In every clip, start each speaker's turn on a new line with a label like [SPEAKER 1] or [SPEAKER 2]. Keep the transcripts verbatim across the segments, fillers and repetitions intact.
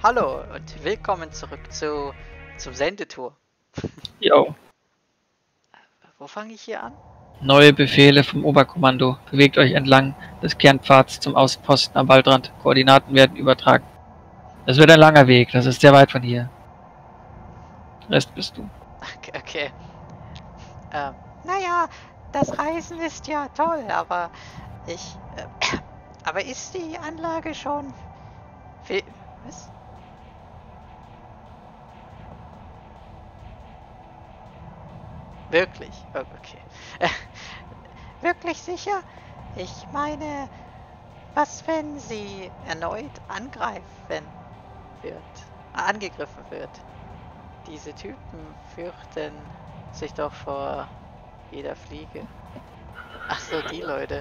[SPEAKER 1] Hallo und willkommen zurück zu zum Sendetour.
[SPEAKER 2] Jo.
[SPEAKER 1] Wo fange ich hier an?
[SPEAKER 2] Neue Befehle vom Oberkommando. Bewegt euch entlang des Kernpfads zum Außenposten am Waldrand. Koordinaten werden übertragen. Das wird ein langer Weg, das ist sehr weit von hier. Rest bist du.
[SPEAKER 1] Okay, okay. Ähm, naja, das Reisen ist ja toll, aber ich... Äh, aber ist die Anlage schon... Wie, was? Wirklich? Oh, okay. Äh, wirklich sicher? Ich meine, was wenn sie erneut angreifen wird, äh, angegriffen wird? Diese Typen fürchten sich doch vor jeder Fliege. Ach so, die Leute.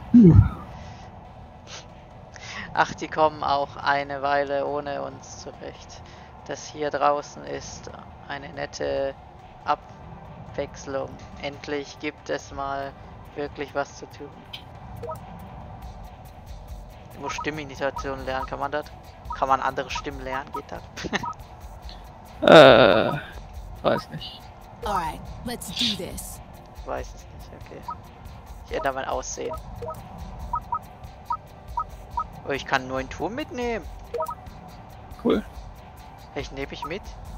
[SPEAKER 1] Ach, die kommen auch eine Weile ohne uns zurecht. Das hier draußen ist eine nette Abwechslung. Endlich gibt es mal wirklich was zu tun. Ich muss Stimmimitation lernen, kann man das? Kann man andere Stimmen lernen, geht das?
[SPEAKER 2] Äh, weiß nicht.
[SPEAKER 3] Alright, let's do this.
[SPEAKER 1] Ich weiß es nicht, okay. Ich ändere mein Aussehen. Oh, ich kann nur einen Turm mitnehmen.
[SPEAKER 2] Cool.
[SPEAKER 1] Welchen nehme ich mit?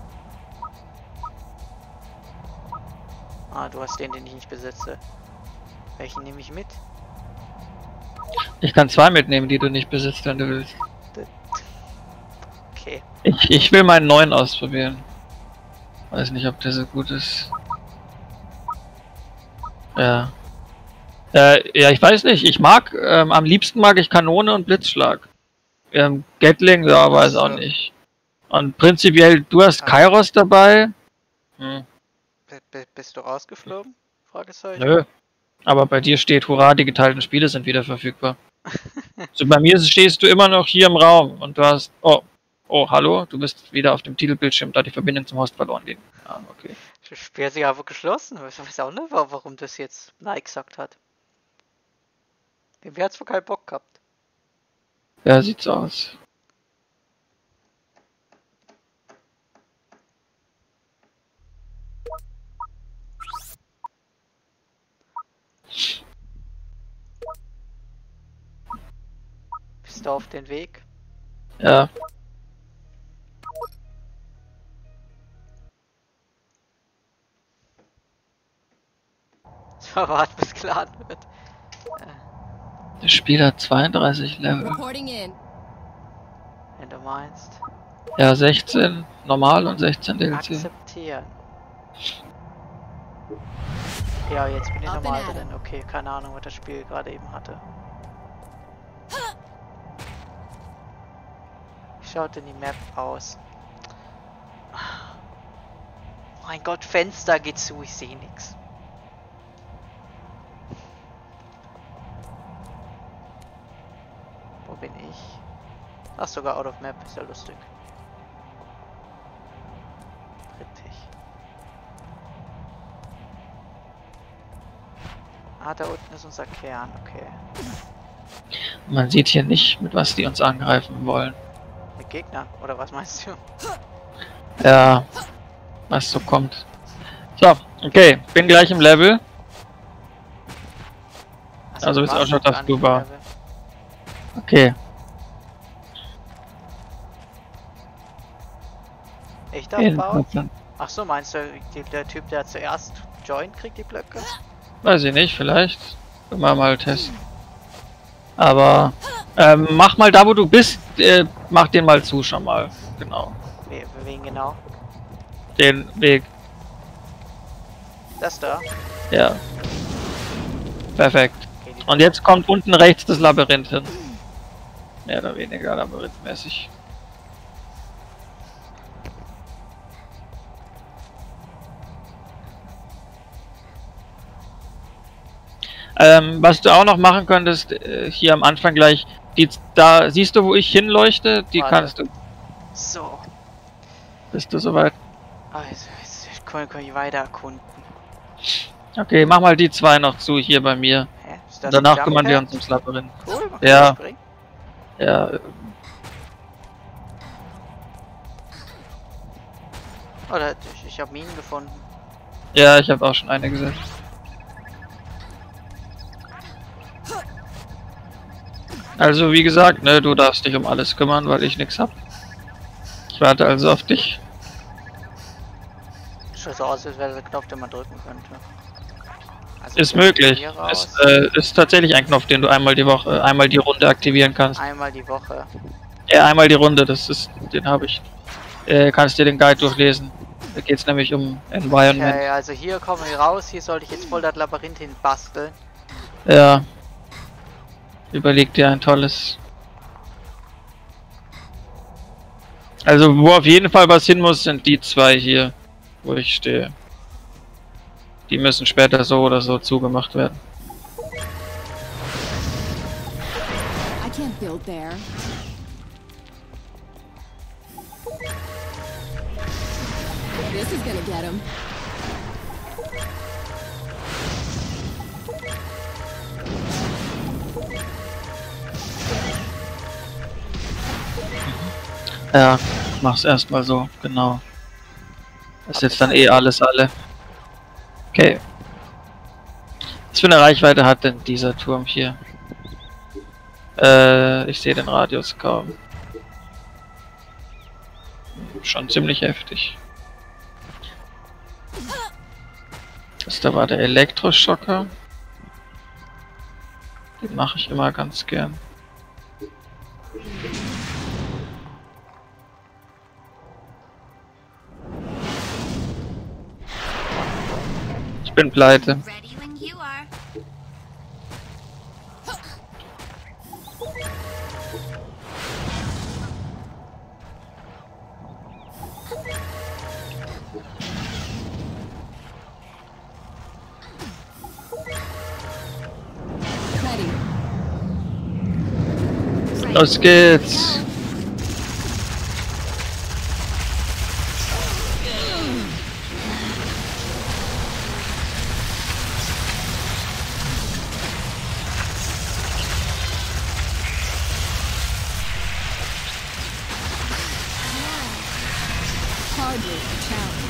[SPEAKER 1] Ah, du hast den, den ich nicht besitze. Welchen nehme ich mit?
[SPEAKER 2] Ich kann zwei mitnehmen, die du nicht besitzt, wenn du willst.
[SPEAKER 1] Okay.
[SPEAKER 2] Ich, ich will meinen neuen ausprobieren. Weiß nicht, ob der so gut ist. Ja. Äh, ja, ich weiß nicht. Ich mag, ähm, am liebsten mag ich Kanone und Blitzschlag. Ähm, Gatling, ja, weiß auch nicht. Und prinzipiell, du hast Kairos dabei. Hm.
[SPEAKER 1] B b bist du rausgeflogen? Fragezeichen.
[SPEAKER 2] Nö. Aber bei dir steht, hurra, die geteilten Spiele sind wieder verfügbar. So, bei mir stehst du immer noch hier im Raum und du hast, oh, oh, hallo, du bist wieder auf dem Titelbildschirm, da die Verbindung zum Host verloren ging. Ah, okay.
[SPEAKER 1] Das Spiel hat sich aber geschlossen. Ich weiß auch nicht, warum das jetzt Nein gesagt hat. Wer hat's wohl keinen Bock gehabt?
[SPEAKER 2] Ja, sieht's aus.
[SPEAKER 1] Bist du auf den Weg?
[SPEAKER 2] Ja.
[SPEAKER 1] Warte, bis geladen wird.
[SPEAKER 2] Das Spiel hat zweiunddreißig Level.
[SPEAKER 3] Reporting in.
[SPEAKER 1] Wenn du meinst.
[SPEAKER 2] Ja, sechzehn normal und sechzehn D L C.
[SPEAKER 1] Akzeptieren. Ja, jetzt bin ich
[SPEAKER 3] Up
[SPEAKER 1] normal
[SPEAKER 3] and at
[SPEAKER 1] drin. Okay, keine Ahnung, was das Spiel gerade eben hatte. Wie schaut denn die Map aus? Mein Gott, Fenster geht zu, ich sehe nichts. Wo bin ich? Ach, sogar out of map, ist ja lustig. Richtig. Ah, da unten ist unser Kern, okay.
[SPEAKER 2] Man sieht hier nicht, mit was die uns angreifen wollen.
[SPEAKER 1] Mit Gegnern, oder was meinst du?
[SPEAKER 2] Ja, was so kommt. So, okay, bin gleich im Level.
[SPEAKER 1] Achso,
[SPEAKER 2] Also
[SPEAKER 1] du
[SPEAKER 2] ist auch
[SPEAKER 1] warst
[SPEAKER 2] schon
[SPEAKER 1] noch gar
[SPEAKER 2] das
[SPEAKER 1] nicht im
[SPEAKER 2] Blubber.
[SPEAKER 1] Level.
[SPEAKER 2] Okay.
[SPEAKER 1] Ich darf bauen?
[SPEAKER 2] Interessant.
[SPEAKER 1] Ach so, meinst du, die, der Typ, der zuerst joint, kriegt die Blöcke?
[SPEAKER 2] Weiß ich nicht, vielleicht. Können wir mal testen. Aber ähm, mach mal da, wo du bist, äh, mach den mal zu schon mal. Genau.
[SPEAKER 1] We wen genau?
[SPEAKER 2] Den Weg.
[SPEAKER 1] Das da?
[SPEAKER 2] Ja. Perfekt.
[SPEAKER 1] Okay, die
[SPEAKER 2] Und jetzt kommt unten rechts das Labyrinth hin. Mehr oder weniger labyrinthmäßig. Ähm, was du auch noch machen könntest, äh, hier am Anfang gleich, die, da siehst du, wo ich hinleuchte, die
[SPEAKER 1] Warte.
[SPEAKER 2] kannst du.
[SPEAKER 1] So.
[SPEAKER 2] Bist du soweit?
[SPEAKER 1] Also, jetzt können wir weiter erkunden.
[SPEAKER 2] Okay, mach mal die zwei noch zu hier bei mir.
[SPEAKER 1] Hä? Ist das
[SPEAKER 2] Danach
[SPEAKER 1] ein
[SPEAKER 2] kümmern wir
[SPEAKER 1] Jumppad?
[SPEAKER 2] uns ums Labyrinth.
[SPEAKER 1] Cool, man
[SPEAKER 2] Ja.
[SPEAKER 1] kann springen.
[SPEAKER 2] Ja.
[SPEAKER 1] Oder ich, ich habe Minen gefunden.
[SPEAKER 2] Ja, ich habe auch schon eine gesetzt. Also wie gesagt, ne, du darfst dich um alles kümmern, weil ich nichts hab. Ich warte also auf dich.
[SPEAKER 1] Schaut so aus, als wäre der Knopf, den man drücken könnte. Also
[SPEAKER 2] Ist möglich. Ist, äh, ist tatsächlich ein Knopf, den du einmal die Woche, einmal die Runde aktivieren kannst.
[SPEAKER 1] Einmal die Woche.
[SPEAKER 2] Ja, einmal die Runde, das ist, den habe ich. Äh, kannst dir den Guide durchlesen. Da geht es nämlich um Environment.
[SPEAKER 1] Okay, also hier kommen wir raus, hier sollte ich jetzt voll das Labyrinth hin basteln.
[SPEAKER 2] Ja. Überleg dir ein tolles. Also wo auf jeden Fall was hin muss, sind die zwei hier, wo ich stehe. Die müssen später so oder so zugemacht werden.
[SPEAKER 3] I can't build there. This is gonna get him.
[SPEAKER 2] Ja, mach's erstmal so, genau. Das ist jetzt dann eh alles alle. Okay. Was für eine Reichweite hat denn dieser Turm hier? Äh, ich sehe den Radius kaum. Schon ziemlich heftig. Das da war der Elektroschocker. Den mache ich immer ganz gern. Ich bin pleite.
[SPEAKER 4] Ready when you are.
[SPEAKER 3] Ready.
[SPEAKER 2] Los geht's!
[SPEAKER 3] Hardly a challenge.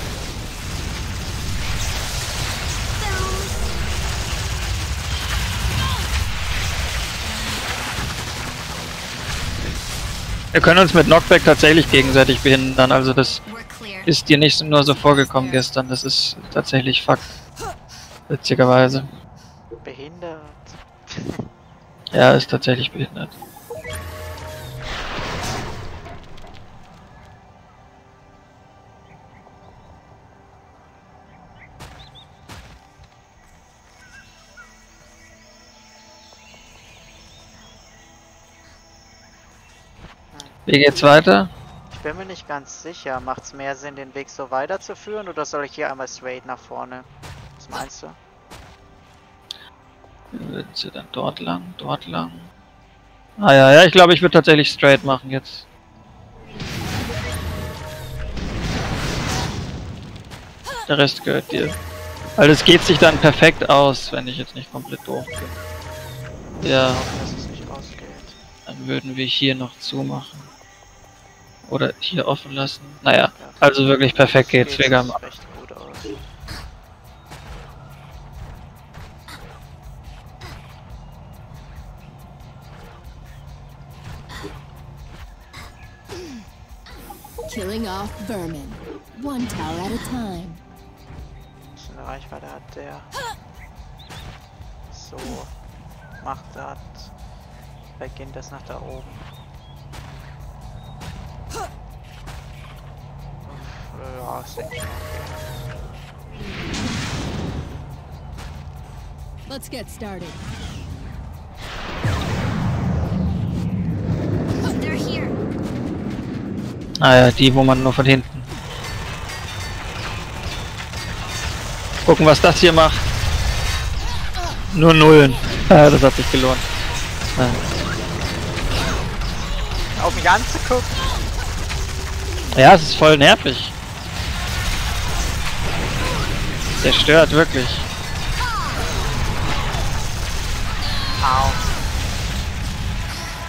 [SPEAKER 2] Wir können uns mit Knockback tatsächlich gegenseitig behindern, also das
[SPEAKER 4] We're clear.
[SPEAKER 2] ist dir nicht nur so vorgekommen gestern, das ist tatsächlich Fakt. Witzigerweise.
[SPEAKER 1] Behindert.
[SPEAKER 2] Ja, ist tatsächlich behindert. Wie geht's weiter?
[SPEAKER 1] Ich bin mir nicht ganz sicher. Macht es mehr Sinn, den Weg so weiterzuführen oder soll ich hier einmal straight nach vorne? Was meinst du?
[SPEAKER 2] Würden sie dann dort lang, dort lang? Ah ja, ja, ich glaube, ich würde tatsächlich straight machen jetzt. Der Rest gehört dir. Weil das geht sich dann perfekt aus, wenn ich jetzt nicht komplett doof bin. Ja,
[SPEAKER 1] Ich hoffe, dass es nicht ausgeht.
[SPEAKER 2] dann würden wir hier noch zumachen. Oder hier offen lassen. Naja, also wirklich perfekt geht's.
[SPEAKER 1] Geht
[SPEAKER 2] Vega.
[SPEAKER 1] recht gut aus.
[SPEAKER 3] Killing off vermin. One tower at a time.
[SPEAKER 1] Was für eine Reichweite hat der? So. Macht das. Beginnt das nach da oben. Ja, ist denke ich mal okay.
[SPEAKER 3] Let's get started.
[SPEAKER 4] They're here.
[SPEAKER 2] Naja, die, wo man nur von hinten. Gucken, was das hier macht. Nur Nullen. Ja, das hat sich gelohnt. Ja.
[SPEAKER 1] Auf mich anzugucken.
[SPEAKER 2] Ja, es ist voll nervig. Der stört wirklich.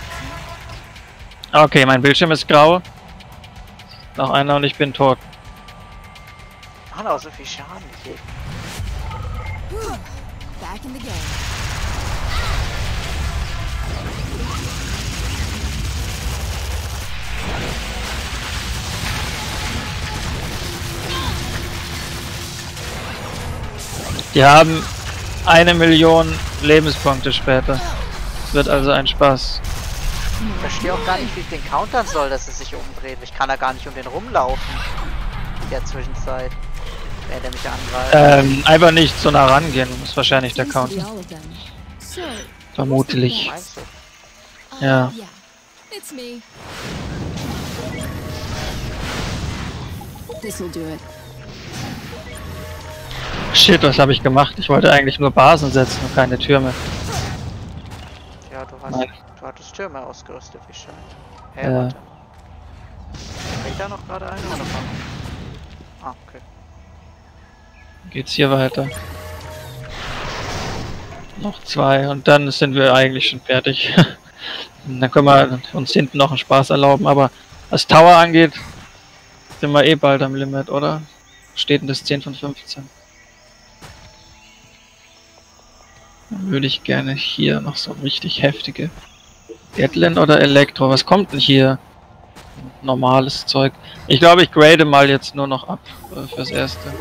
[SPEAKER 1] Au.
[SPEAKER 2] Okay, mein Bildschirm ist grau. Noch einer und ich bin tot.
[SPEAKER 1] machen auch so viel Schaden hier.
[SPEAKER 3] Back in the game.
[SPEAKER 2] Die haben eine Million Lebenspunkte später. Es wird also ein Spaß.
[SPEAKER 1] Ich verstehe auch gar nicht, wie ich den countern soll, dass es sich umdreht. Ich kann da gar nicht um den rumlaufen. In der Zwischenzeit. Wenn der mich angreift.
[SPEAKER 2] Ähm, einfach nicht so nah rangehen, ist wahrscheinlich der
[SPEAKER 3] Seems to be
[SPEAKER 2] Counter.
[SPEAKER 3] all of them. So,
[SPEAKER 2] Vermutlich.
[SPEAKER 1] Meinst du?
[SPEAKER 3] uh,
[SPEAKER 2] Ja.
[SPEAKER 3] yeah. It's me. This'll do it.
[SPEAKER 2] Shit, was habe ich gemacht? Ich wollte eigentlich nur Basen setzen und keine Türme.
[SPEAKER 1] Ja, du hast,
[SPEAKER 2] Nein.
[SPEAKER 1] du hattest Türme ausgerüstet, wie schön. Hä,
[SPEAKER 2] Ja.
[SPEAKER 1] warte. Steht da noch gerade einer oder was? Ah, okay.
[SPEAKER 2] Geht's hier weiter? Noch zwei und dann sind wir eigentlich schon fertig. Und dann können wir uns hinten noch einen Spaß erlauben, aber was Tower angeht, sind wir eh bald am Limit, oder? Steht denn das zehn von fünfzehn? Dann würde ich gerne hier noch so richtig heftige Gatlin oder Elektro. Was kommt denn hier? Normales Zeug. Ich glaube, ich grade mal jetzt nur noch ab äh, fürs Erste.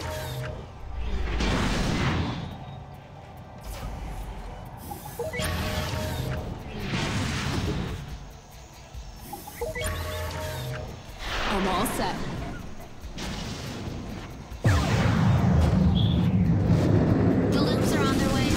[SPEAKER 3] I'm all set.
[SPEAKER 4] The loops are on their way.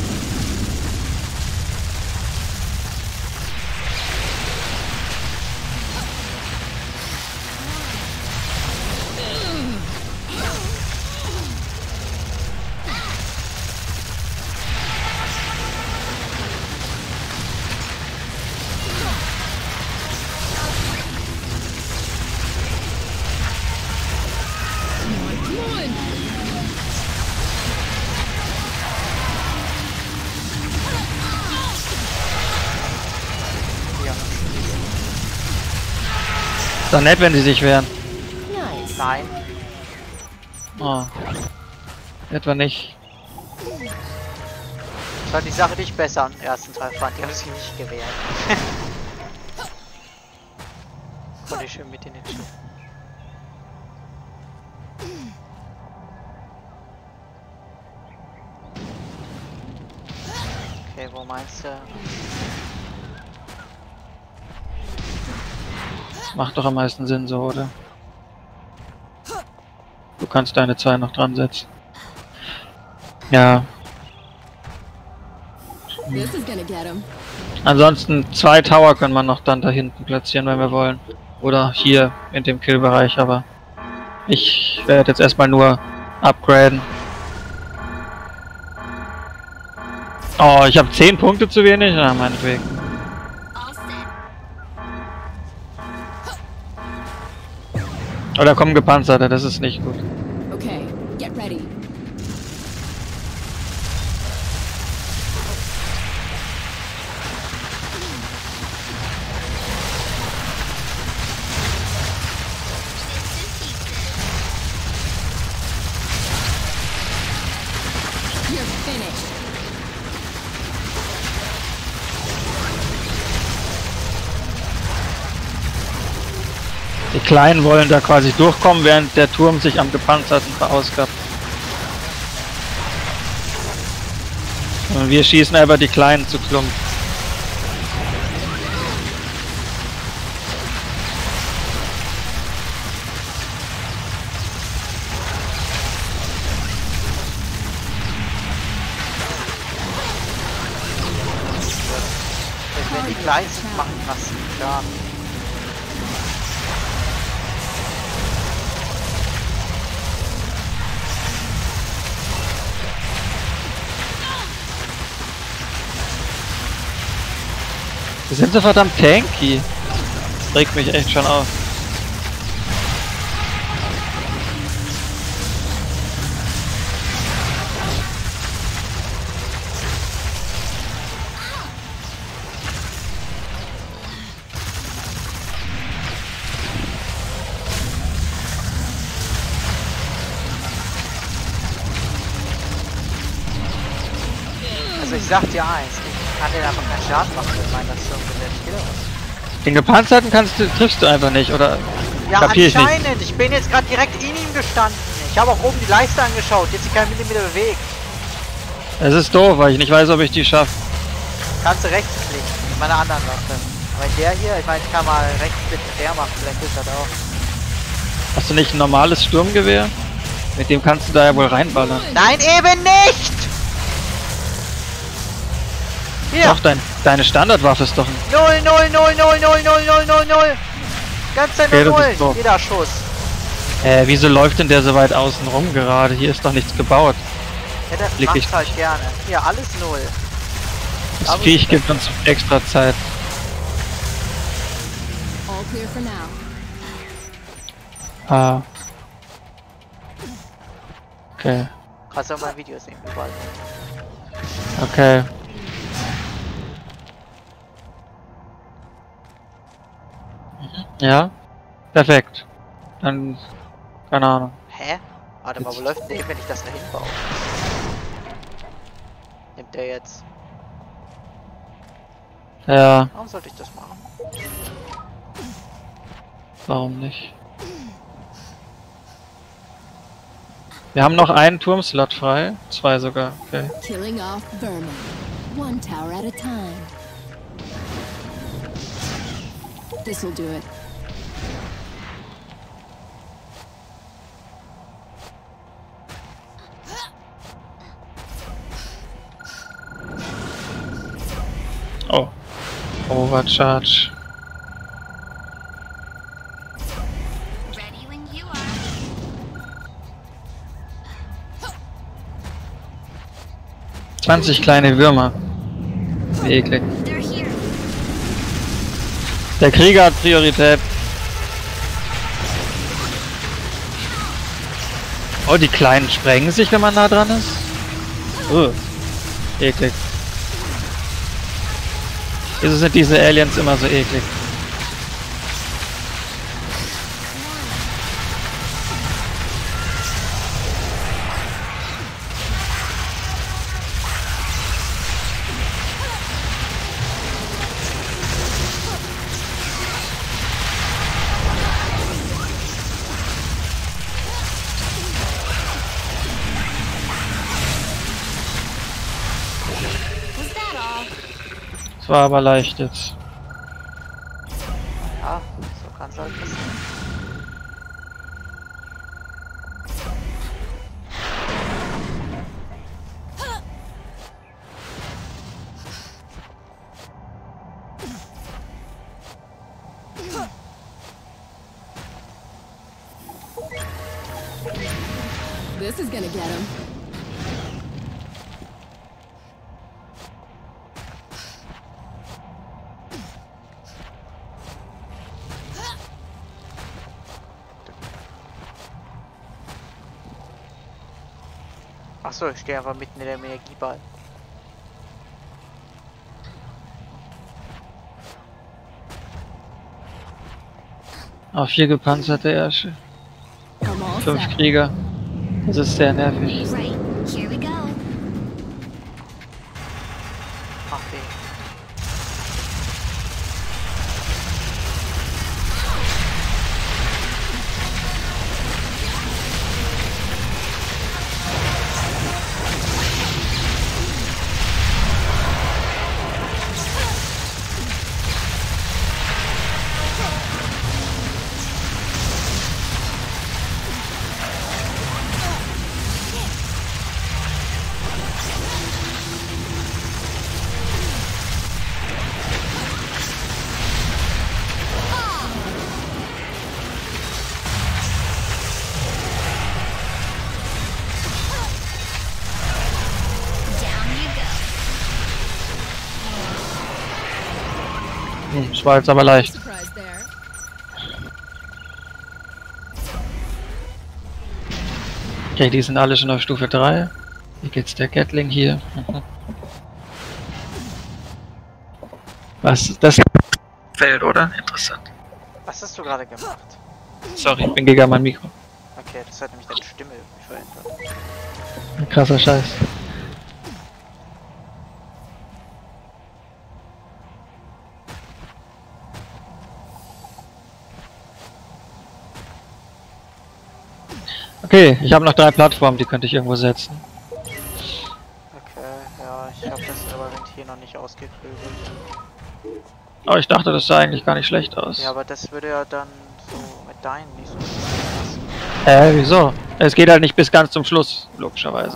[SPEAKER 3] Come on!
[SPEAKER 1] Ja.
[SPEAKER 2] Ist doch nett, wenn sie sich wehren.
[SPEAKER 3] Nice.
[SPEAKER 1] Nein.
[SPEAKER 2] Oh. Etwa nicht.
[SPEAKER 1] Das war die Sache, die ich besser am ersten Teil fand. Die haben sich nicht gewehrt. Voll schön mit in den Schiff. Okay, wo meinst du?
[SPEAKER 2] Macht doch am meisten Sinn so, oder? Du kannst deine zwei noch dran setzen. Ja.
[SPEAKER 3] This is gonna get him.
[SPEAKER 2] Ansonsten zwei Tower können wir noch dann da hinten platzieren, wenn wir wollen. Oder hier in dem Killbereich, aber ich werde jetzt erstmal nur upgraden. Oh, ich habe zehn Punkte zu wenig? Na, meinetwegen.
[SPEAKER 4] All set.
[SPEAKER 2] Oder kommen Gepanzerte, das ist nicht gut.
[SPEAKER 3] Okay, get ready. You're finished.
[SPEAKER 2] Die Kleinen wollen da quasi durchkommen, während der Turm sich am Gepanzerten verausgabt. Und wir schießen einfach die Kleinen zu Klump.
[SPEAKER 1] Wenn die klein sind, machen die massiv Schaden.
[SPEAKER 2] Die sind so verdammt tanky. Das regt mich echt schon auf.
[SPEAKER 1] Also ich sag dir eins, ich kann dir einfach keinen Schaden machen mit meiner Sturmgewehr. Ich geh aus.
[SPEAKER 2] Den gepanzerten kannst du, triffst du einfach nicht, oder?
[SPEAKER 1] Ja,
[SPEAKER 2] Kapier ich nicht.
[SPEAKER 1] anscheinend. Ich bin jetzt gerade direkt in ihm gestanden. Ich habe auch oben die Leiste angeschaut. Jetzt sich kein Millimeter bewegt.
[SPEAKER 2] Es ist doof, weil ich nicht weiß, ob ich die schaffe.
[SPEAKER 1] Kannst du rechts klicken mit meiner anderen Waffe. Aber in der hier, ich meine, ich kann mal rechts mit der machen. Vielleicht ist das auch.
[SPEAKER 2] Hast du nicht ein normales Sturmgewehr? Mit dem kannst du da ja wohl reinballern.
[SPEAKER 1] Nein, eben nicht! Hier!
[SPEAKER 2] Doch, dein, deine Standardwaffe ist doch ein...
[SPEAKER 1] null, null, null, null, null, null, null, null, null. Ganz Zeit
[SPEAKER 2] Okay,
[SPEAKER 1] nur
[SPEAKER 2] das ist
[SPEAKER 1] null.
[SPEAKER 2] doof.
[SPEAKER 1] Jeder Schuss.
[SPEAKER 2] Äh, wieso läuft denn der so weit außen rum gerade? Hier ist doch nichts gebaut.
[SPEAKER 1] Ja, das
[SPEAKER 2] Blick
[SPEAKER 1] macht
[SPEAKER 2] ich
[SPEAKER 1] halt gerne. Hier, alles null.
[SPEAKER 2] Das
[SPEAKER 1] Aber
[SPEAKER 2] Viech
[SPEAKER 1] ich-
[SPEAKER 2] gibt uns extra Zeit.
[SPEAKER 3] All clear for now.
[SPEAKER 2] Ah. Okay.
[SPEAKER 1] Kannst du auch mal Videos sehen, überall.
[SPEAKER 2] Okay. Mhm. Ja. Perfekt. Dann... Keine Ahnung.
[SPEAKER 1] Hä? Warte mal, wo läuft denn der, wenn ich das da hinbaue? Nimmt der jetzt?
[SPEAKER 2] Ja,
[SPEAKER 1] Warum sollte ich das machen?
[SPEAKER 2] warum nicht? Wir haben noch einen Turmslot frei. Zwei sogar. Okay.
[SPEAKER 3] Killing off vermin. One tower at a time. This'll do it.
[SPEAKER 2] Oh. Overcharge.
[SPEAKER 4] Ready when you are.
[SPEAKER 2] zwanzig kleine Würmer. Wie eklig.
[SPEAKER 4] They're here.
[SPEAKER 2] Der Krieger hat Priorität. Oh, die Kleinen sprengen sich, wenn man nah dran ist. Uh, eklig. Wieso sind diese Aliens immer so eklig?
[SPEAKER 4] Was that all?
[SPEAKER 2] Das war aber leicht jetzt.
[SPEAKER 1] Ja, so kann's halt passieren.
[SPEAKER 3] This is gonna get him.
[SPEAKER 1] Achso, ich stehe einfach mitten in dem Energieball.
[SPEAKER 2] Auch vier gepanzerte Ärsche.
[SPEAKER 3] I'm all
[SPEAKER 2] Fünf
[SPEAKER 3] set.
[SPEAKER 2] Krieger. Das ist sehr nervig.
[SPEAKER 4] Right, here we go.
[SPEAKER 1] Mach den.
[SPEAKER 4] Down you go.
[SPEAKER 2] Hm, das war jetzt aber leicht.
[SPEAKER 3] Surprise there.
[SPEAKER 2] Okay, die sind alle schon auf Stufe drei. Wie geht's der Gatling hier? Mhm. Was? Das fällt, oder? Interessant.
[SPEAKER 1] Was hast du gerade gemacht?
[SPEAKER 2] Sorry, ich bin gegen mein Mikro.
[SPEAKER 1] Okay, das hat nämlich deine Stimme irgendwie verändert.
[SPEAKER 2] Ein krasser Scheiß. Okay, ich habe noch drei Plattformen, die könnte ich irgendwo setzen.
[SPEAKER 1] Okay, ja, ich habe das aber hier noch nicht ausgeklügelt.
[SPEAKER 2] Aber ich dachte, das sah eigentlich gar nicht schlecht aus.
[SPEAKER 1] Ja, aber das würde ja dann so mit deinen nicht so gut passen.
[SPEAKER 2] Äh, wieso? Es geht halt nicht bis ganz zum Schluss, logischerweise.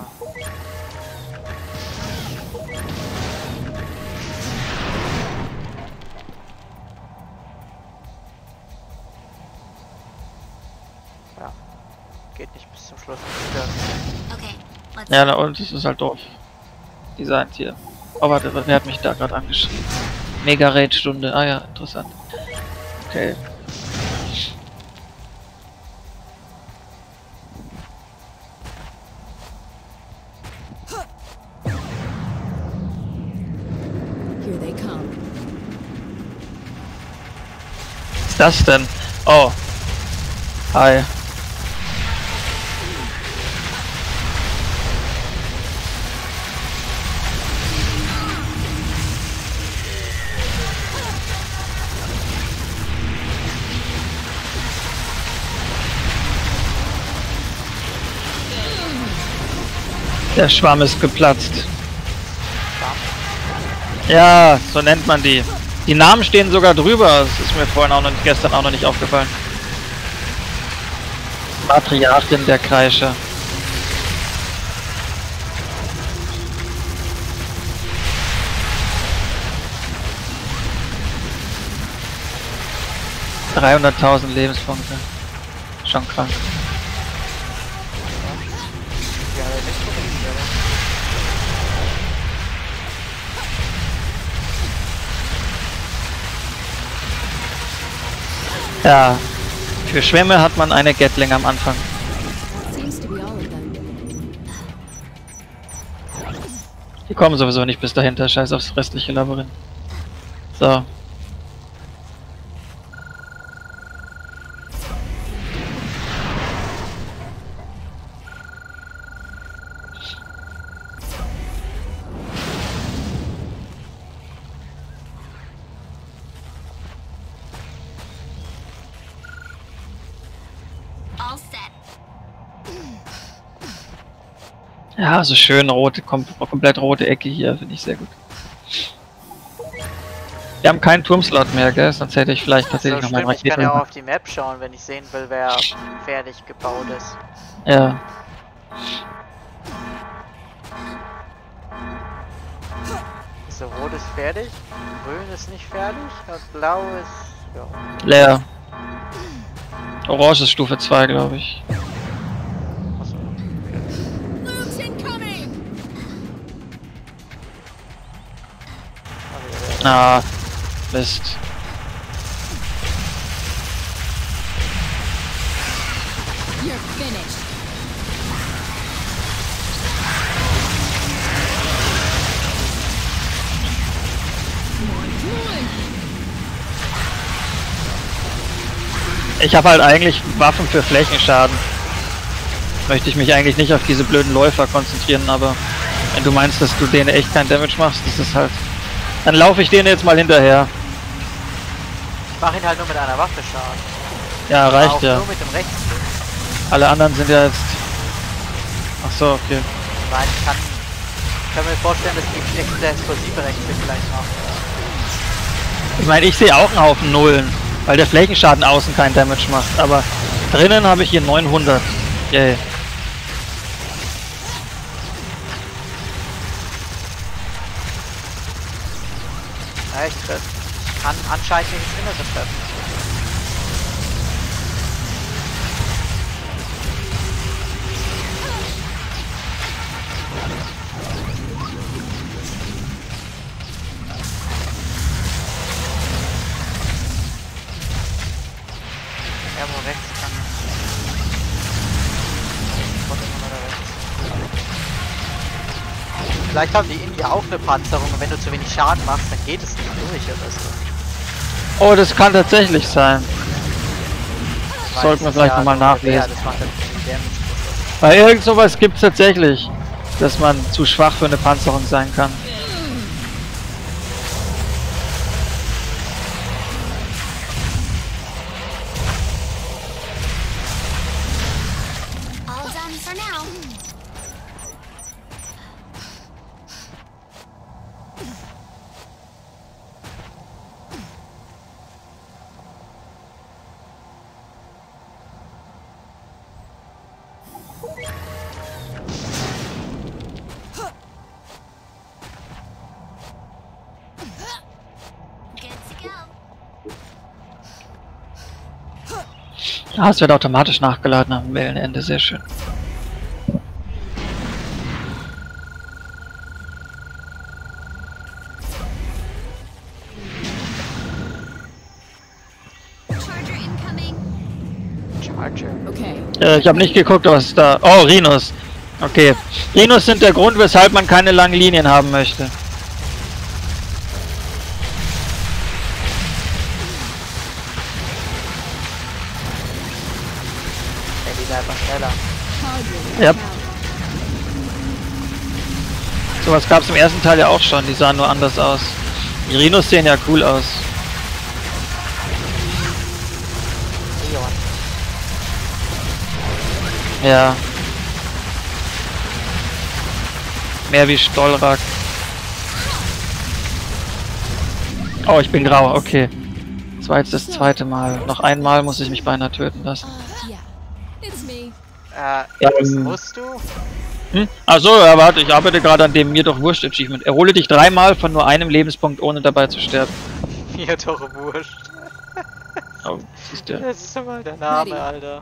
[SPEAKER 1] Ja, geht nicht bis zum Schluss. Ja.
[SPEAKER 4] Okay, let's
[SPEAKER 2] Ja, na und es ist halt doof. Designt hier. Oh, warte, wer hat mich da gerade angeschrieben? Mega Raid Stunde. Ah ja, interessant. Okay.
[SPEAKER 3] Here they come.
[SPEAKER 2] Was ist das denn? Oh. Hi. Der Schwamm ist geplatzt. Ja, so nennt man die. Die Namen stehen sogar drüber. Das ist mir vorhin auch noch, gestern auch noch nicht aufgefallen. Matriarchin der Kreische. dreihunderttausend Lebenspunkte. Schon krank.
[SPEAKER 1] Ja, der ist so richtig, oder?
[SPEAKER 2] Ja, für Schwämme hat man eine Gatling am Anfang.
[SPEAKER 3] Seems to be all of them.
[SPEAKER 2] Die kommen sowieso nicht bis dahinter, scheiß aufs restliche Labyrinth. So.
[SPEAKER 4] all set.
[SPEAKER 2] Ja, so schön rote, kom komplett rote Ecke hier, finde ich sehr gut. Wir haben keinen Turmslot mehr, gell? Sonst hätte ich vielleicht tatsächlich
[SPEAKER 1] So
[SPEAKER 2] noch mal
[SPEAKER 1] stimmt, ich kann ja auch
[SPEAKER 2] Raketen.
[SPEAKER 1] auf die Map schauen, wenn ich sehen will, wer fertig gebaut ist.
[SPEAKER 2] Ja.
[SPEAKER 1] So, rot ist fertig, grün ist nicht fertig, und blau ist... ja.
[SPEAKER 2] Leer. Orange ist Stufe zwei, glaube ich.
[SPEAKER 1] Achso.
[SPEAKER 3] Luke's incoming!
[SPEAKER 1] Okay, der-
[SPEAKER 2] Ah, Mist.
[SPEAKER 3] You're finished. Come on, come on!
[SPEAKER 2] Ich habe halt eigentlich Waffen für Flächenschaden. Möchte ich mich eigentlich nicht auf diese blöden Läufer konzentrieren, aber wenn du meinst, dass du denen echt kein Damage machst, ist es halt... Dann laufe ich denen jetzt mal hinterher.
[SPEAKER 1] Ich mach ihn halt nur mit einer Waffe Schaden.
[SPEAKER 2] Ja, reicht
[SPEAKER 1] auch
[SPEAKER 2] ja.
[SPEAKER 1] nur mit dem Rechtsklick.
[SPEAKER 2] Alle anderen sind ja jetzt... Ach so, okay.
[SPEAKER 1] Weil ich kann... Ich kann mir vorstellen, dass die echt der explosive Rechtsklick vielleicht machen.
[SPEAKER 2] Ich meine, ich sehe auch einen Haufen Nullen, weil der Flächenschaden außen keinen Damage macht, aber drinnen habe ich hier neunhundert. Yay.
[SPEAKER 1] Ja, ich treff. Ich kann anscheinend nicht ins Innere treffen. Irgendwo rechts kann ich. Kommt immer noch da rechts. Vielleicht haben die in dir auch eine Panzerung und wenn du zu wenig Schaden machst, dann geht es nicht durch oder so.
[SPEAKER 2] Oh, das kann tatsächlich sein.
[SPEAKER 1] Weil
[SPEAKER 2] Sollten wir
[SPEAKER 1] es ist
[SPEAKER 2] vielleicht
[SPEAKER 1] ja
[SPEAKER 2] nochmal
[SPEAKER 1] nur Gewehr,
[SPEAKER 2] nachlesen.
[SPEAKER 1] Das macht dann viel Damage.
[SPEAKER 2] Bei irgend sowas gibt es tatsächlich, dass man zu schwach für eine Panzerung sein kann.
[SPEAKER 4] All
[SPEAKER 2] Ah, es wird automatisch nachgeladen am Wellenende, sehr schön.
[SPEAKER 4] Charger incoming.
[SPEAKER 1] Charger.
[SPEAKER 3] Okay.
[SPEAKER 2] Äh, ich habe nicht geguckt, was da... Oh, Rhinos. Okay. Rhinos sind der Grund, weshalb man keine langen Linien haben möchte.
[SPEAKER 1] Ja, die sind einfach schneller.
[SPEAKER 3] Target
[SPEAKER 2] Ja.
[SPEAKER 3] account.
[SPEAKER 2] Sowas gab es im ersten Teil ja auch schon, die sahen nur anders aus. Die Rhinos sehen ja cool aus.
[SPEAKER 1] Leon.
[SPEAKER 2] Ja. Mehr wie Stollrak. Oh, ich bin grau, okay. Das war jetzt das zweite Mal. Noch einmal muss ich mich beinahe töten lassen.
[SPEAKER 3] Uh, yeah. It's me.
[SPEAKER 1] Äh,
[SPEAKER 2] Ja,
[SPEAKER 1] das
[SPEAKER 2] ähm,
[SPEAKER 1] musst du?
[SPEAKER 2] Hm? Achso, ja, warte, ich arbeite gerade an dem mir doch wurscht Achievement. Erhole dich dreimal von nur einem Lebenspunkt, ohne dabei zu sterben.
[SPEAKER 1] Mir doch wurscht.
[SPEAKER 2] Oh, siehst du.
[SPEAKER 1] Das ist immer der Name,
[SPEAKER 3] Ready.
[SPEAKER 1] Alter.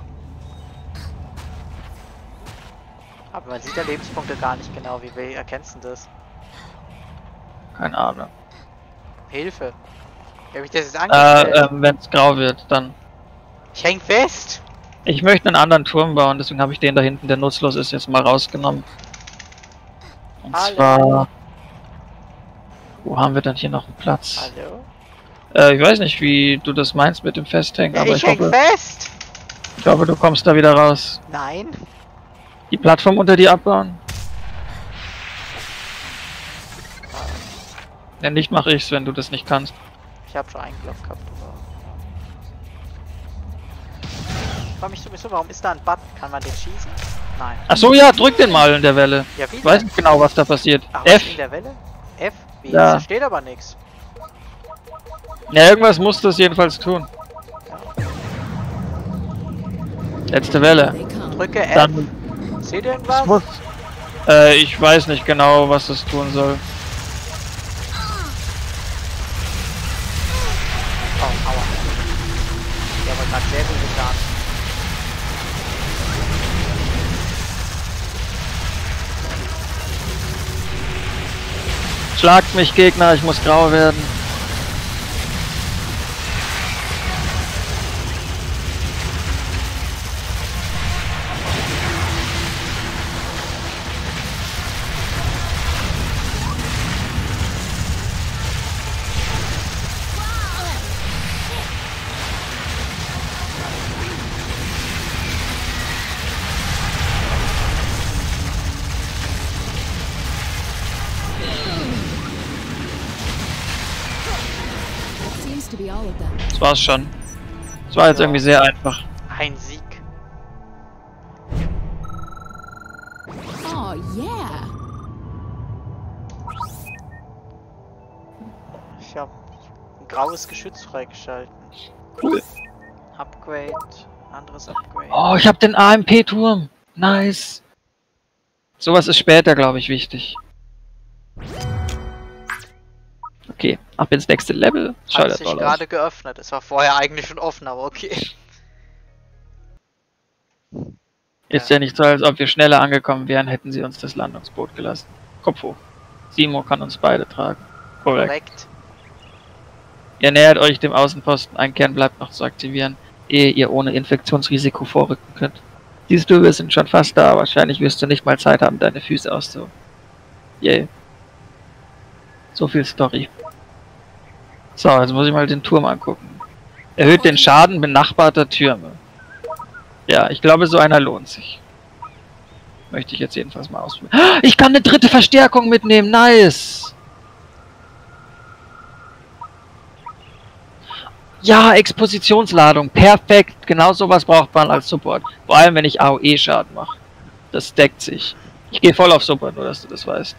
[SPEAKER 1] Aber man sieht ja Lebenspunkte gar nicht genau. Wie, wie erkennst du das?
[SPEAKER 2] Keine Ahnung.
[SPEAKER 1] Hilfe. Wie hab ich das jetzt
[SPEAKER 2] Äh,
[SPEAKER 1] angestellt?
[SPEAKER 2] ähm, wenn es grau wird, dann.
[SPEAKER 1] Ich häng fest.
[SPEAKER 2] Ich möchte einen anderen Turm bauen, deswegen habe ich den da hinten, der nutzlos ist, jetzt mal rausgenommen. Und
[SPEAKER 1] Hallo.
[SPEAKER 2] zwar... Wo haben wir denn hier noch einen Platz?
[SPEAKER 1] Hallo?
[SPEAKER 2] Äh, ich weiß nicht, wie du das meinst mit dem Festhängen, aber
[SPEAKER 1] ich
[SPEAKER 2] ich
[SPEAKER 1] häng
[SPEAKER 2] hoffe,
[SPEAKER 1] fest.
[SPEAKER 2] ich hoffe, du kommst da wieder raus.
[SPEAKER 1] Nein.
[SPEAKER 2] Die Plattform unter dir abbauen? Ja, nicht mache ich's, wenn du das nicht kannst.
[SPEAKER 1] Ich hab schon einen Block gehabt, aber... Ich frag mich sowieso, warum ist da ein Button? Kann man den schießen? Nein.
[SPEAKER 2] Ach so, ja, drück den mal in der Welle.
[SPEAKER 1] Ja, wie
[SPEAKER 2] Ich weiß
[SPEAKER 1] denn?
[SPEAKER 2] nicht genau, was da passiert.
[SPEAKER 1] Ach, was
[SPEAKER 2] F.
[SPEAKER 1] in der Welle? F? Wie?
[SPEAKER 2] Ja.
[SPEAKER 1] Da steht aber nichts.
[SPEAKER 2] Ja, irgendwas musst du es jedenfalls tun. Letzte Welle.
[SPEAKER 3] They come.
[SPEAKER 1] Drücke F.
[SPEAKER 2] Dann
[SPEAKER 1] Seht ihr irgendwas?
[SPEAKER 2] muss. Äh, ich weiß nicht genau, was das tun soll.
[SPEAKER 1] Oh, aua. Der hat gerade sehr viel getan.
[SPEAKER 2] Schlagt mich, Gegner, ich muss grau werden.
[SPEAKER 3] Seems to be all of them.
[SPEAKER 2] Das war's schon. Das war jetzt irgendwie sehr einfach.
[SPEAKER 1] Ein Sieg.
[SPEAKER 3] Oh yeah.
[SPEAKER 1] Ich hab ein graues Geschütz freigeschalten.
[SPEAKER 2] Cool.
[SPEAKER 1] Upgrade. Anderes Upgrade.
[SPEAKER 2] Oh, ich habe den A M P-Turm. Nice. Sowas ist später, glaube ich, wichtig. Okay, ab ins nächste Level. Schaut
[SPEAKER 1] Hat
[SPEAKER 2] das
[SPEAKER 1] sich
[SPEAKER 2] toll aus.
[SPEAKER 1] gerade geöffnet. Es war vorher eigentlich schon offen, aber okay.
[SPEAKER 2] Ist ja nicht so, als ob wir schneller angekommen wären, hätten sie uns das Landungsboot gelassen. Kopf hoch. Simo kann uns beide tragen. Korrekt.
[SPEAKER 1] Korrekt.
[SPEAKER 2] Ihr nähert euch dem Außenposten. Ein Kern bleibt noch zu aktivieren, ehe ihr ohne Infektionsrisiko vorrücken könnt. Siehst du, wir sind schon fast da. Wahrscheinlich wirst du nicht mal Zeit haben, deine Füße auszuholen. Yay. So viel Story. So, jetzt muss ich mal den Turm angucken. Erhöht den Schaden benachbarter Türme. Ja, ich glaube, so einer lohnt sich. Möchte ich jetzt jedenfalls mal ausprobieren. Ich kann eine dritte Verstärkung mitnehmen. Nice. Ja, Expositionsladung. Perfekt. Genau sowas braucht man als Support. Vor allem, wenn ich A O E-Schaden mache. Das deckt sich. Ich gehe voll auf Support, nur dass du das weißt.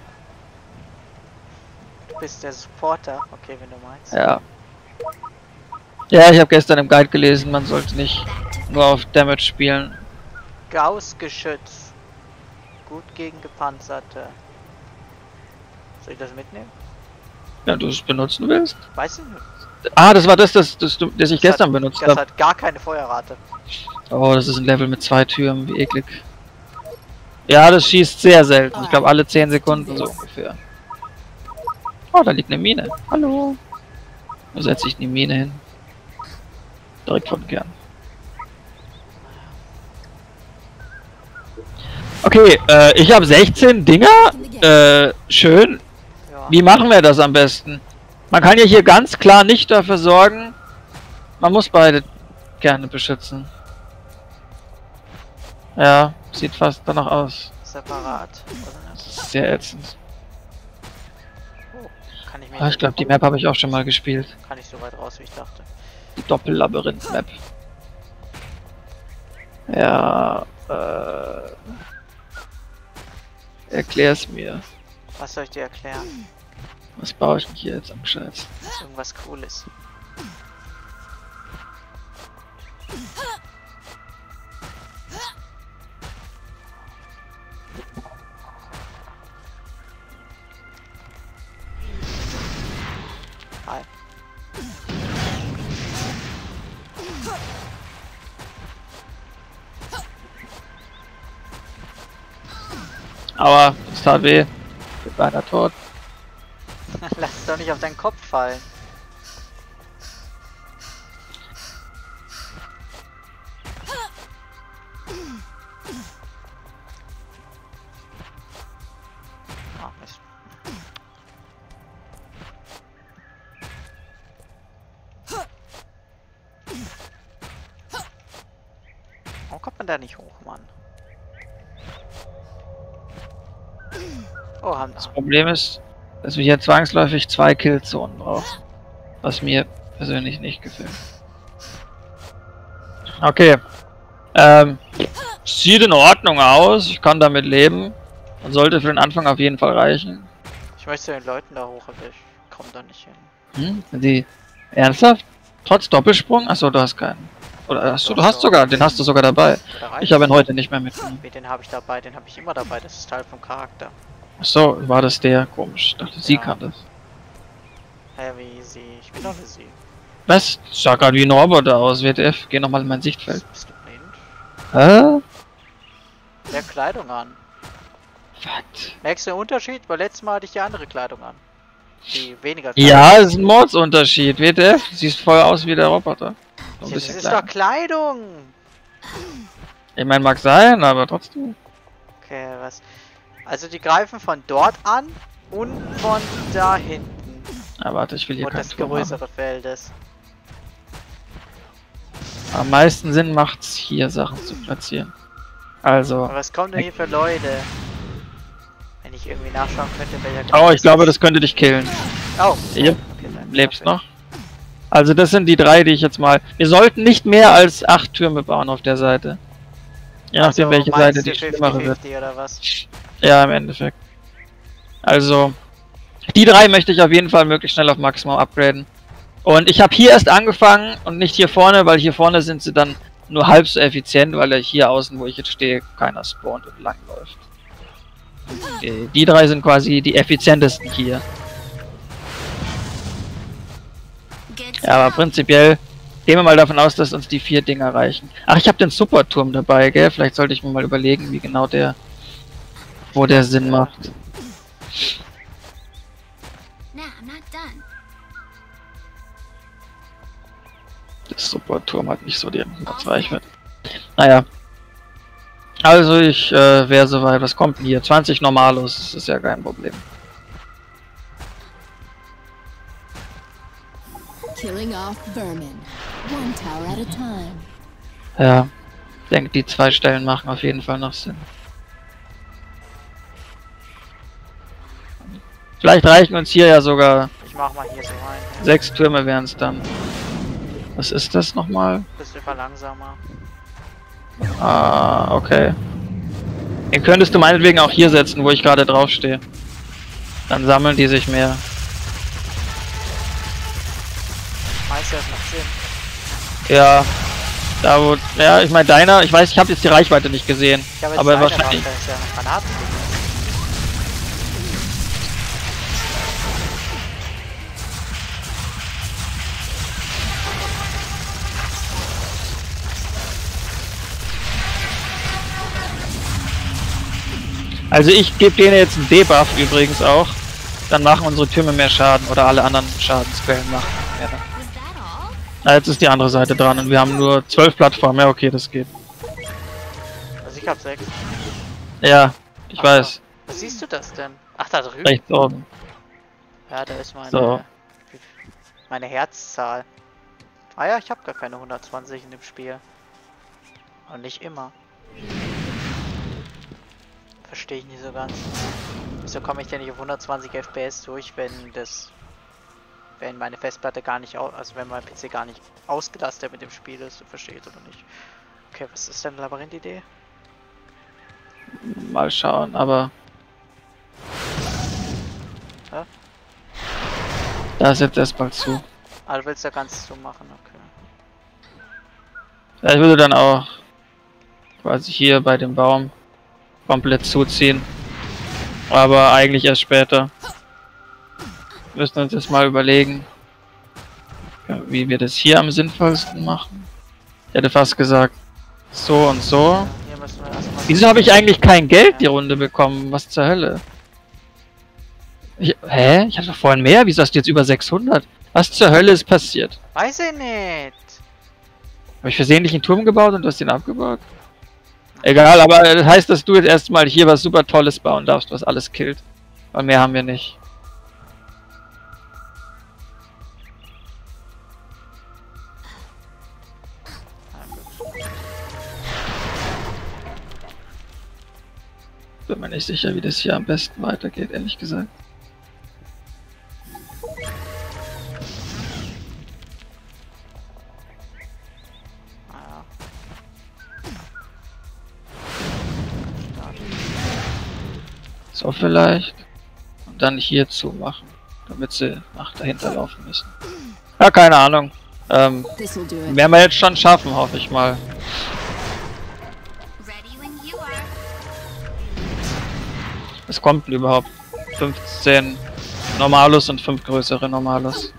[SPEAKER 1] Du bist der Supporter. Okay, wenn du meinst.
[SPEAKER 2] Ja. Ja, ich habe gestern im Guide gelesen, man sollte nicht nur auf Damage spielen.
[SPEAKER 1] Graues Geschütz. Gut gegen Gepanzerte. Soll ich das mitnehmen?
[SPEAKER 2] Wenn du es benutzen willst.
[SPEAKER 1] Weiß ich nicht.
[SPEAKER 2] Ah, das war das, das, das, das, das ich
[SPEAKER 1] Das
[SPEAKER 2] gestern
[SPEAKER 1] hat,
[SPEAKER 2] benutzt
[SPEAKER 1] Das
[SPEAKER 2] habe.
[SPEAKER 1] hat gar keine Feuerrate.
[SPEAKER 2] Oh, das ist ein Level mit zwei Türmen, wie eklig. Ja, das schießt sehr selten. Ich glaube alle zehn Sekunden so ungefähr. Oh, da liegt eine Mine. Hallo. Wo setze ich die Mine hin? Direkt von Kern. Okay, äh, ich habe sechzehn Dinger. Äh, schön.
[SPEAKER 1] Ja.
[SPEAKER 2] Wie machen wir das am besten? Man kann ja hier ganz klar nicht dafür sorgen. Man muss beide Kerne beschützen. Ja, sieht fast danach aus.
[SPEAKER 1] Separat. Oder
[SPEAKER 2] Das
[SPEAKER 1] nicht?
[SPEAKER 2] ist sehr ätzend.
[SPEAKER 1] Oh, kann ich mir
[SPEAKER 2] Ah, ich glaube, die Map habe ich auch schon mal gespielt.
[SPEAKER 1] Kann ich so weit raus, wie ich dachte.
[SPEAKER 2] Die Doppellabyrinth-Map. Ja, äh... Erklär's mir.
[SPEAKER 1] Was soll ich dir erklären?
[SPEAKER 2] Was baue ich denn hier jetzt am Scheiß?
[SPEAKER 1] Irgendwas Cooles. Hi.
[SPEAKER 2] Aua, das tat weh. Ich bin beinahe tot.
[SPEAKER 1] Lass es doch nicht auf deinen Kopf fallen. Ah, Mist. Warum kommt man da nicht hoch, Mann? Oh, haben
[SPEAKER 2] Das Problem ist, dass wir hier zwangsläufig zwei Killzonen brauchen. Was mir persönlich nicht gefällt. Okay. Ähm, sieht in Ordnung aus. Ich kann damit leben. Und sollte für den Anfang auf jeden Fall reichen.
[SPEAKER 1] Ich möchte den Leuten da hoch, aber ich komme da nicht hin.
[SPEAKER 2] Hm? Sind die ernsthaft? Trotz Doppelsprung? Achso, du hast keinen. Oder hast du, du hast sogar, den hast du sogar dabei.
[SPEAKER 1] Da reicht
[SPEAKER 2] Ich habe
[SPEAKER 1] es.
[SPEAKER 2] ihn heute nicht mehr mitgenommen.
[SPEAKER 1] Nee, den habe ich dabei, den habe ich immer dabei, das ist Teil vom Charakter.
[SPEAKER 2] Achso, war das der? Komisch. Ich dachte, sie
[SPEAKER 1] Ja.
[SPEAKER 2] kann das.
[SPEAKER 1] Hä, wie sie? Ich bin doch wie sie.
[SPEAKER 2] Was? Sah gerade wie ein Roboter aus, W T F. Geh nochmal in mein Sichtfeld.
[SPEAKER 1] Bist du blind?
[SPEAKER 2] Hä?
[SPEAKER 1] Der hat Kleidung an.
[SPEAKER 2] Was?
[SPEAKER 1] Merkst du den Unterschied? Weil letztes Mal hatte ich die andere Kleidung an. Die weniger Kleidung.
[SPEAKER 2] Ja, ist ein Mordsunterschied. W T F, siehst voll aus wie der Roboter. So ein
[SPEAKER 1] Das
[SPEAKER 2] bisschen
[SPEAKER 1] ist
[SPEAKER 2] klein.
[SPEAKER 1] doch Kleidung!
[SPEAKER 2] Ich meine, mag sein, aber trotzdem.
[SPEAKER 1] Okay, was? Also die greifen von dort an und von da hinten.
[SPEAKER 2] Ah, warte, ich will hier
[SPEAKER 1] Und
[SPEAKER 2] kein
[SPEAKER 1] das
[SPEAKER 2] Tor machen.
[SPEAKER 1] größere Feld ist.
[SPEAKER 2] Am meisten Sinn macht's, hier Sachen zu platzieren. Also.
[SPEAKER 1] Aber was kommen denn hier für Leute? Wenn ich irgendwie nachschauen könnte, welcher
[SPEAKER 2] Oh,
[SPEAKER 1] Charakter
[SPEAKER 2] ich glaube,
[SPEAKER 1] ist.
[SPEAKER 2] das könnte dich killen.
[SPEAKER 1] Oh!
[SPEAKER 2] Yep.
[SPEAKER 1] Okay, dann
[SPEAKER 2] Lebst
[SPEAKER 1] dafür.
[SPEAKER 2] noch? Also das sind die drei, die ich jetzt mal... Wir sollten nicht mehr als acht Türme bauen auf der Seite. Je nachdem,
[SPEAKER 1] Also,
[SPEAKER 2] welche
[SPEAKER 1] meinst
[SPEAKER 2] Seite
[SPEAKER 1] du
[SPEAKER 2] die schlimmere wird.
[SPEAKER 1] fünfzig fünfzig oder was?
[SPEAKER 2] Ja, im Endeffekt. Also, die drei möchte ich auf jeden Fall möglichst schnell auf Maximum upgraden. Und ich habe hier erst angefangen und nicht hier vorne, weil hier vorne sind sie dann nur halb so effizient, weil ja hier außen, wo ich jetzt stehe, keiner spawnt und langläuft. Die, die drei sind quasi die effizientesten hier.
[SPEAKER 4] Good to
[SPEAKER 2] Ja, aber
[SPEAKER 4] know.
[SPEAKER 2] prinzipiell gehen wir mal davon aus, dass uns die vier Dinger reichen. Ach, ich habe den Superturm dabei, gell? Vielleicht sollte ich mir mal überlegen, wie genau der, wo der Sinn macht.
[SPEAKER 4] Nah, I'm not done.
[SPEAKER 2] Der Superturm hat nicht so die Reichweite. Naja. Also ich äh, wäre soweit. Was kommt denn hier? zwanzig Normalos, das ist ja kein Problem.
[SPEAKER 3] Killing off vermin. One tower at a time.
[SPEAKER 2] Ja. Ich denke, die zwei Stellen machen auf jeden Fall noch Sinn. Vielleicht reichen uns hier ja sogar
[SPEAKER 1] Ich mach mal hier so rein.
[SPEAKER 2] sechs Türme wären es dann. Was ist das nochmal?
[SPEAKER 1] Bisschen verlangsamer.
[SPEAKER 2] Ah, okay. Den könntest du meinetwegen auch hier setzen, wo ich gerade drauf stehe. Dann sammeln die sich mehr.
[SPEAKER 1] Meinst du, das macht Sinn?
[SPEAKER 2] Ja. Da wo. Ja, ich meine deiner, ich weiß, ich habe jetzt die Reichweite nicht gesehen.
[SPEAKER 1] Ich habe jetzt
[SPEAKER 2] Aber
[SPEAKER 1] eine
[SPEAKER 2] wahrscheinlich.
[SPEAKER 1] Waffe, ist ja eine Granaten.
[SPEAKER 2] Also ich gebe denen jetzt einen Debuff übrigens auch. Dann machen unsere Türme mehr Schaden oder alle anderen Schadensquellen machen mehr.
[SPEAKER 4] Was that all?
[SPEAKER 2] Na, jetzt ist die andere Seite dran und wir haben nur zwölf Plattformen. Ja, okay, das geht.
[SPEAKER 1] Also ich hab sechs.
[SPEAKER 2] Ja, ich
[SPEAKER 1] Ach
[SPEAKER 2] weiß.
[SPEAKER 1] so. Was siehst du das denn? Ach, da drüben.
[SPEAKER 2] Rechts oben.
[SPEAKER 1] Ja, da ist meine,
[SPEAKER 2] So.
[SPEAKER 1] meine Herzzahl. Ah ja, ich habe gar keine hundertzwanzig in dem Spiel. Und nicht immer. Verstehe ich nicht so ganz. Wieso komme ich denn nicht auf hundertzwanzig F P S durch, wenn das... wenn meine Festplatte gar nicht... au also wenn mein P C gar nicht ausgelastet mit dem Spiel ist, du verstehst oder nicht. Okay, was ist denn Labyrinth-Idee?
[SPEAKER 2] Mal schauen, aber...
[SPEAKER 1] Hä?
[SPEAKER 2] Da ist jetzt erstmal zu.
[SPEAKER 1] Ah, du willst ja ganz zu machen, okay.
[SPEAKER 2] Ja, ich würde dann auch quasi hier bei dem Baum komplett zuziehen. Aber eigentlich erst später. Wir müssen uns jetzt mal überlegen, wie wir das hier am sinnvollsten machen. Ich hätte fast gesagt, so und so.
[SPEAKER 1] Ja, hier müssen wir erstmal...
[SPEAKER 2] Wieso habe ich eigentlich kein Geld die Runde bekommen? Was zur Hölle? Ich, hä? Ich hatte doch vorhin mehr. Wieso hast du jetzt über sechshundert? Was zur Hölle ist passiert?
[SPEAKER 1] Weiß ich nicht.
[SPEAKER 2] Habe ich versehentlich einen Turm gebaut und du hast den abgebaut? Egal, aber das heißt, dass du jetzt erstmal hier was super Tolles bauen darfst, was alles killt. Weil mehr haben wir nicht. Bin mir nicht sicher, wie das hier am besten weitergeht, ehrlich gesagt.
[SPEAKER 1] Ah,
[SPEAKER 2] So vielleicht. Und dann hier zumachen, damit sie nach dahinter laufen müssen. Ja, keine Ahnung. Ähm,
[SPEAKER 3] This'll do it.
[SPEAKER 2] werden wir jetzt schon schaffen, hoffe ich mal.
[SPEAKER 4] Ready when you are.
[SPEAKER 2] Es kommt denn überhaupt fünfzehn Normalus und fünf größere Normalus.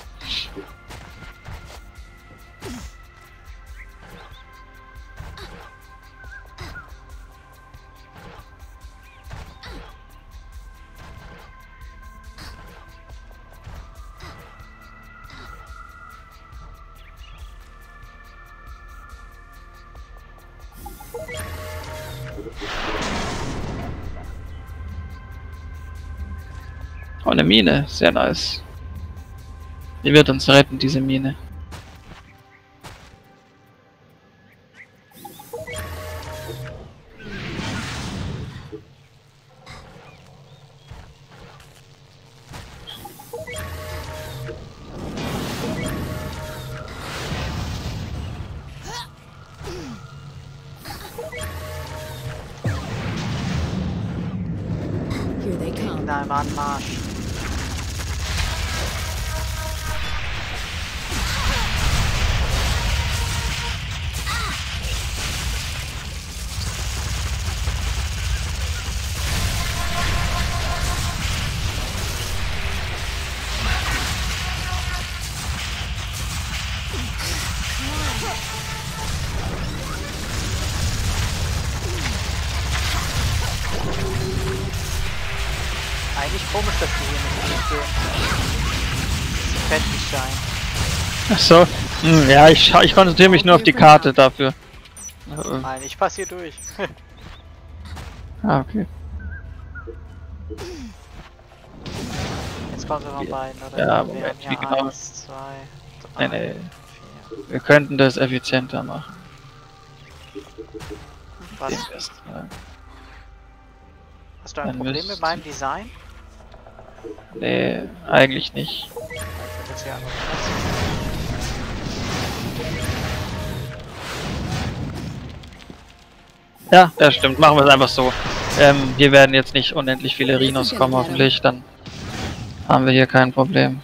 [SPEAKER 2] Oh, eine Mine, sehr nice. Die wird uns retten, diese Mine.
[SPEAKER 3] Here they come.
[SPEAKER 1] in einem Anmarsch. Eigentlich komisch, dass die hier nicht stehen. Das könnte nicht sein.
[SPEAKER 2] Ach so. Hm, ja, ich, scha- ich konzentriere mich nur auf die Karte dafür. Äh,
[SPEAKER 1] Nein, ich passe hier durch.
[SPEAKER 2] ah, okay.
[SPEAKER 1] Jetzt kommen wir mal beiden, oder?
[SPEAKER 2] Ja,
[SPEAKER 1] wir
[SPEAKER 2] Moment,
[SPEAKER 1] haben
[SPEAKER 2] wie
[SPEAKER 1] hier
[SPEAKER 2] genau?
[SPEAKER 1] eins, zwei, drei,
[SPEAKER 2] Nee, nee.
[SPEAKER 1] vier.
[SPEAKER 2] Wir könnten das effizienter machen.
[SPEAKER 1] Was?
[SPEAKER 2] Den besten, ja.
[SPEAKER 1] Hast du ein
[SPEAKER 2] Dann
[SPEAKER 1] Problem
[SPEAKER 2] müsst-
[SPEAKER 1] mit meinem Design?
[SPEAKER 2] Nee, eigentlich nicht.
[SPEAKER 1] Ich würde jetzt hier einfach
[SPEAKER 2] Ja, das stimmt. Machen wir es einfach so. Ähm, hier werden jetzt nicht unendlich viele Rhinos kommen, hoffentlich. Dann haben wir hier kein Problem.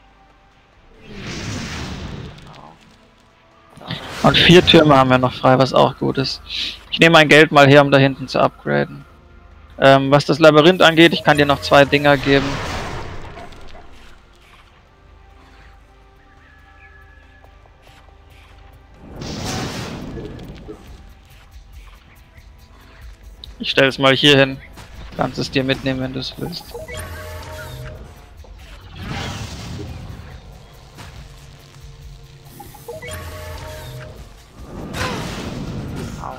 [SPEAKER 2] Und vier Türme haben wir noch frei, was auch gut ist. Ich nehme mein Geld mal her, um da hinten zu upgraden. Ähm, was das Labyrinth angeht, ich kann dir noch zwei Dinger geben. Ich stelle es mal hier hin. Kannst es dir mitnehmen, wenn du es willst.
[SPEAKER 1] Au.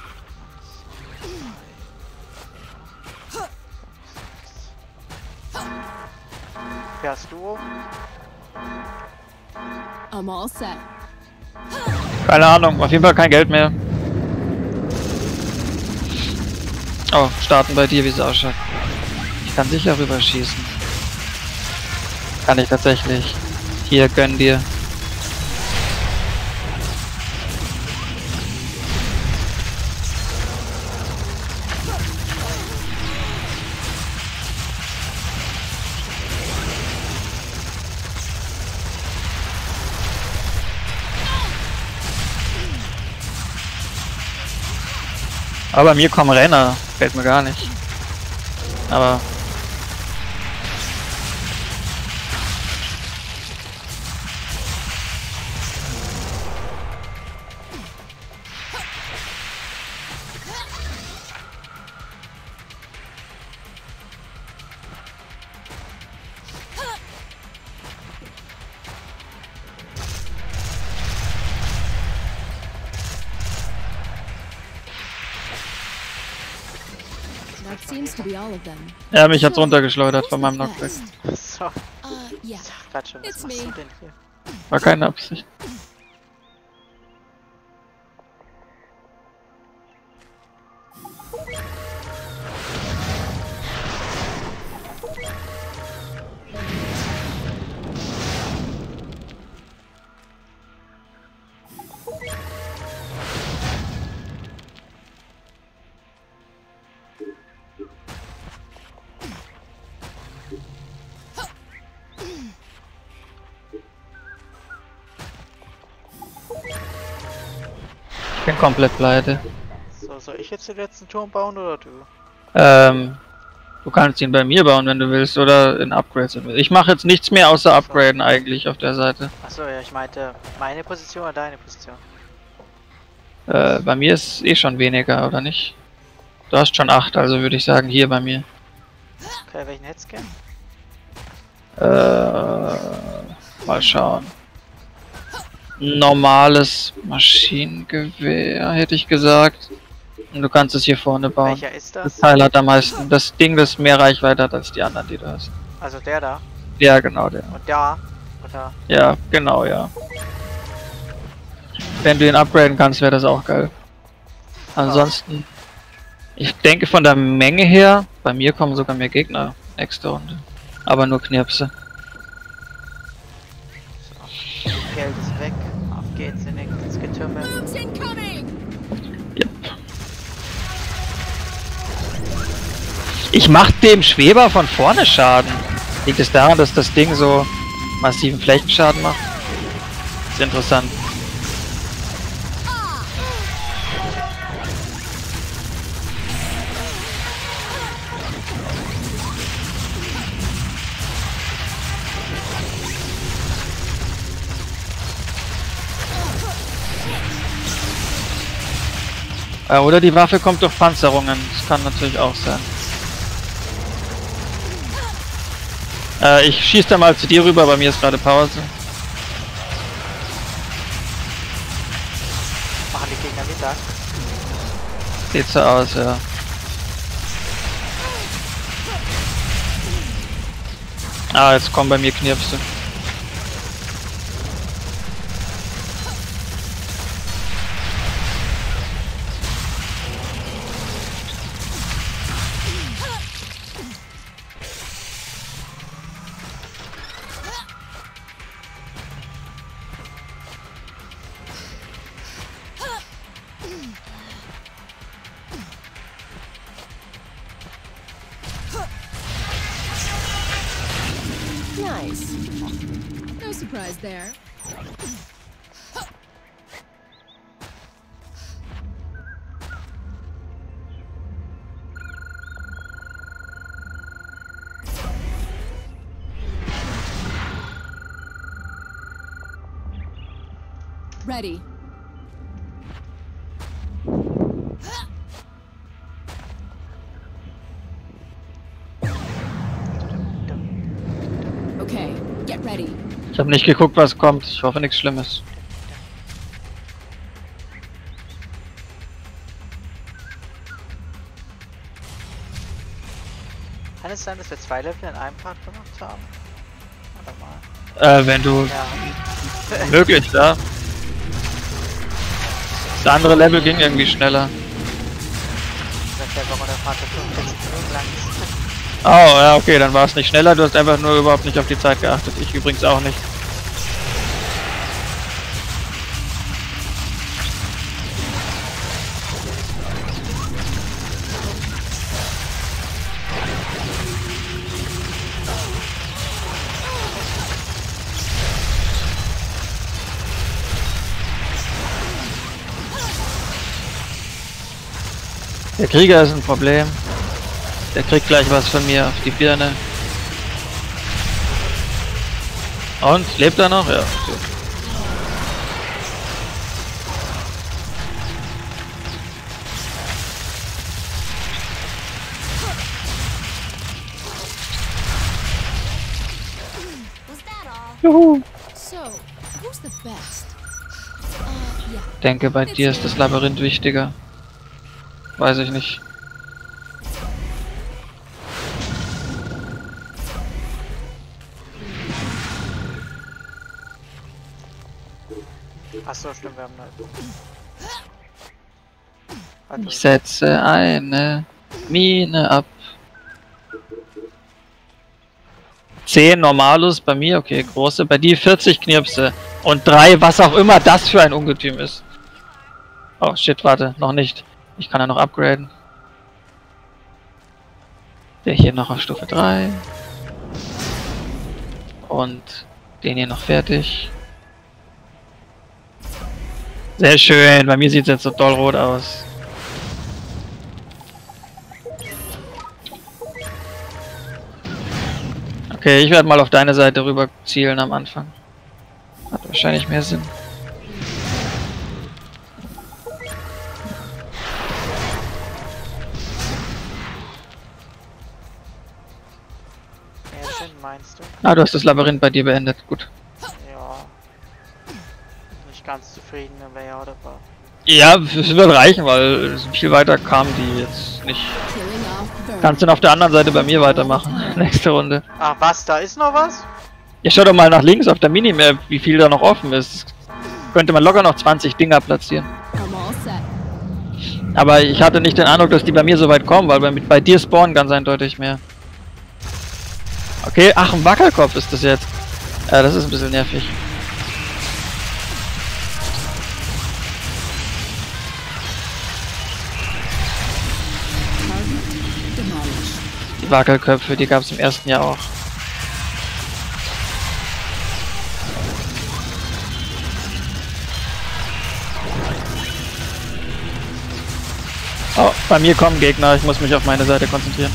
[SPEAKER 1] Fährst du?
[SPEAKER 3] I'm all set.
[SPEAKER 2] Keine Ahnung, auf jeden Fall kein Geld mehr. Oh, starten bei dir, wie es ausschaut. Ich kann sicher rüberschießen. Kann ich tatsächlich. Hier, gönn dir. Aber bei mir kommen Renner, fällt mir gar nicht. Aber...
[SPEAKER 3] That seems to be all of them.
[SPEAKER 2] Ja, mich hat's runtergeschleudert von meinem Knockback.
[SPEAKER 1] So,
[SPEAKER 3] Uh, yeah.
[SPEAKER 1] ich dachte grad schon, was
[SPEAKER 3] It's
[SPEAKER 1] machst
[SPEAKER 3] me.
[SPEAKER 1] du denn hier?
[SPEAKER 2] War keine Absicht. Ich bin komplett pleite.
[SPEAKER 1] So, soll ich jetzt den letzten Turm bauen oder du?
[SPEAKER 2] Ähm, du kannst ihn bei mir bauen, wenn du willst, oder in Upgrades. Ich mache jetzt nichts mehr außer Upgraden eigentlich auf der Seite.
[SPEAKER 1] Achso, ja, ich meinte meine Position oder deine Position?
[SPEAKER 2] Äh, bei mir ist eh schon weniger, oder nicht? Du hast schon acht, also würde ich sagen, hier bei mir.
[SPEAKER 1] Okay, welchen hättest du gern?
[SPEAKER 2] Äh, mal schauen. Normales Maschinengewehr, hätte ich gesagt. Und du kannst es hier vorne bauen.
[SPEAKER 1] Welcher ist
[SPEAKER 2] Das
[SPEAKER 1] das?
[SPEAKER 2] Teil hat am meisten. Das Ding, das mehr Reichweite hat als die anderen, die du hast.
[SPEAKER 1] Also der da.
[SPEAKER 2] Ja, genau, der.
[SPEAKER 1] Und da. Oder?
[SPEAKER 2] Ja, genau, ja. Wenn du ihn upgraden kannst, wäre das auch geil. Ansonsten, ich denke von der Menge her, bei mir kommen sogar mehr Gegner nächste Runde. Aber nur Knirpse.
[SPEAKER 1] So. Geld ist weg. Auf geht's in den- ins Getümmel.
[SPEAKER 3] Bombs incoming!
[SPEAKER 2] Yep. Ich mach dem Schweber von vorne Schaden. Liegt es daran, dass das Ding so massiven Flächenschaden macht? Ist interessant. Äh, oder die Waffe kommt durch Panzerungen. Das kann natürlich auch sein. Äh, ich schieß da mal zu dir rüber, bei mir ist gerade Pause.
[SPEAKER 1] Machen die Gegner Mittag.
[SPEAKER 2] Sieht so aus, ja. Ah, jetzt kommen bei mir Knirpse.
[SPEAKER 3] Nice. No surprise there. Ready.
[SPEAKER 2] Ich habe nicht geguckt, was kommt. Ich hoffe, nichts Schlimmes.
[SPEAKER 1] Kann es sein, dass wir zwei Level in einem Part gemacht haben? Warte mal.
[SPEAKER 2] Äh, wenn du...
[SPEAKER 1] Ja.
[SPEAKER 2] Möglich, ja. Das andere Level ging irgendwie schneller.
[SPEAKER 1] Das ist ja, warum der Part fünfundvierzig Minuten lang ist.
[SPEAKER 2] Oh, ja, okay, dann war es nicht schneller. Du hast einfach nur überhaupt nicht auf die Zeit geachtet. Ich übrigens auch nicht. Der Krieger ist ein Problem. Der kriegt gleich was von mir auf die Birne. Und? Lebt er noch? Ja. So.
[SPEAKER 4] Was that all?
[SPEAKER 2] Juhu.
[SPEAKER 3] So, who's the best? Uh, yeah.
[SPEAKER 2] Denke, bei dir ist das Labyrinth wichtiger. Weiß ich nicht.
[SPEAKER 1] Achso, stimmt, wir haben eine.
[SPEAKER 2] Ich setze eine Mine ab. zehn Normalus bei mir, okay, große. Bei dir vierzig Knirpse. Und drei, was auch immer das für ein Ungetüm ist. Oh shit, warte, noch nicht. Ich kann ja noch upgraden. Der hier noch auf Stufe drei. Und den hier noch fertig. Sehr schön, bei mir sieht es jetzt so doll rot aus. Okay, ich werde mal auf deine Seite rüber zielen am Anfang. Hat wahrscheinlich mehr Sinn.
[SPEAKER 1] Mehr Sinn, meinst du?
[SPEAKER 2] Ah, du hast das Labyrinth bei dir beendet. Gut.
[SPEAKER 1] Ja. Nicht ganz zufrieden, aber ja, oder war.
[SPEAKER 2] Ja, es wird reichen, weil viel weiter kamen die jetzt nicht.
[SPEAKER 3] Killing off Vermin.
[SPEAKER 2] Kannst du dann auf der anderen Seite bei mir weitermachen. Nächste Runde.
[SPEAKER 1] Ach was, da ist noch was?
[SPEAKER 2] Ja, schau doch mal nach links auf der Minimap, wie viel da noch offen ist. Könnte man locker noch zwanzig Dinger platzieren.
[SPEAKER 3] I'm all set.
[SPEAKER 2] Aber ich hatte nicht den Eindruck, dass die bei mir so weit kommen, weil bei, bei dir spawnen ganz eindeutig mehr. Okay, ach, ein Wackelkopf ist das jetzt. Ja, das ist ein bisschen nervig.
[SPEAKER 3] Target demolished.
[SPEAKER 2] Die Wackelköpfe, die gab es im ersten Jahr auch. Oh, bei mir kommen Gegner, ich muss mich auf meine Seite konzentrieren.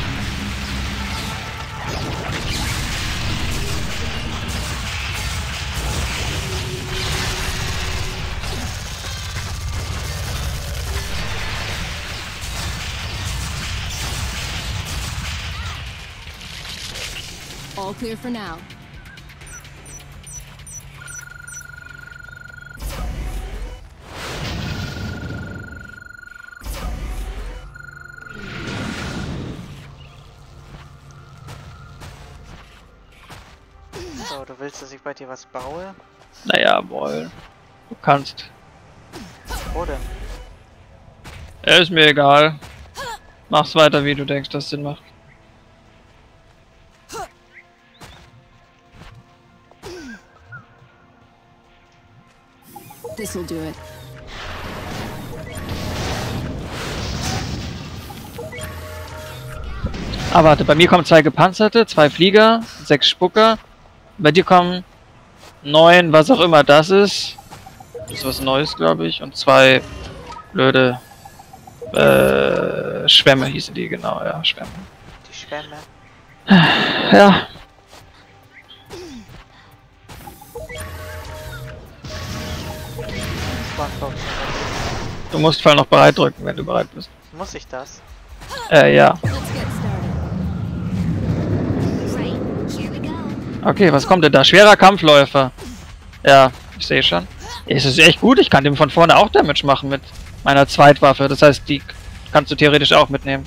[SPEAKER 3] All clear for now.
[SPEAKER 1] So, du willst, dass ich bei dir was baue?
[SPEAKER 2] Naja, wohl. Du kannst.
[SPEAKER 1] Wo denn?
[SPEAKER 2] Ist mir egal. Mach's weiter, wie du denkst, dass Sinn macht.
[SPEAKER 3] This'll do it.
[SPEAKER 2] Ah, warte, bei mir kommen zwei Gepanzerte, zwei Flieger, sechs Spucker. Bei dir kommen neun, was auch immer das ist. Das ist was Neues, glaube ich. Und zwei blöde äh, Schwämme hießen die, genau, ja, Schwämme.
[SPEAKER 1] Die Schwämme.
[SPEAKER 2] Ja.
[SPEAKER 1] Spongebob.
[SPEAKER 2] Du musst Fall noch bereit drücken, wenn du bereit bist.
[SPEAKER 1] Muss ich das?
[SPEAKER 2] Äh, ja.
[SPEAKER 3] Let's get started.
[SPEAKER 4] Right, here we go.
[SPEAKER 2] Okay, was kommt denn da? Schwerer Kampfläufer. Ja, ich sehe schon. Es ist echt gut, ich kann dem von vorne auch Damage machen mit meiner Zweitwaffe. Das heißt, die kannst du theoretisch auch mitnehmen.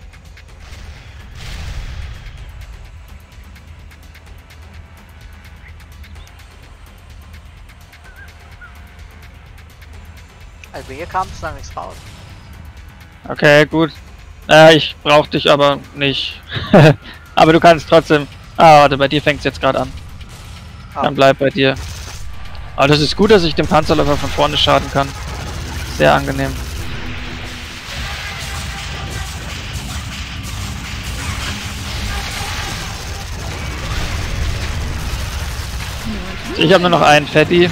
[SPEAKER 1] Also hier kam es noch nichts raus.
[SPEAKER 2] Okay, gut. Äh, ich brauch dich aber nicht. Aber du kannst trotzdem... Ah, warte, bei dir fängt es jetzt gerade an.
[SPEAKER 1] Ah.
[SPEAKER 2] Dann bleib bei dir. Aber das ist gut, dass ich dem Panzerläufer von vorne schaden kann. Sehr angenehm. Ich habe nur noch einen Fetti.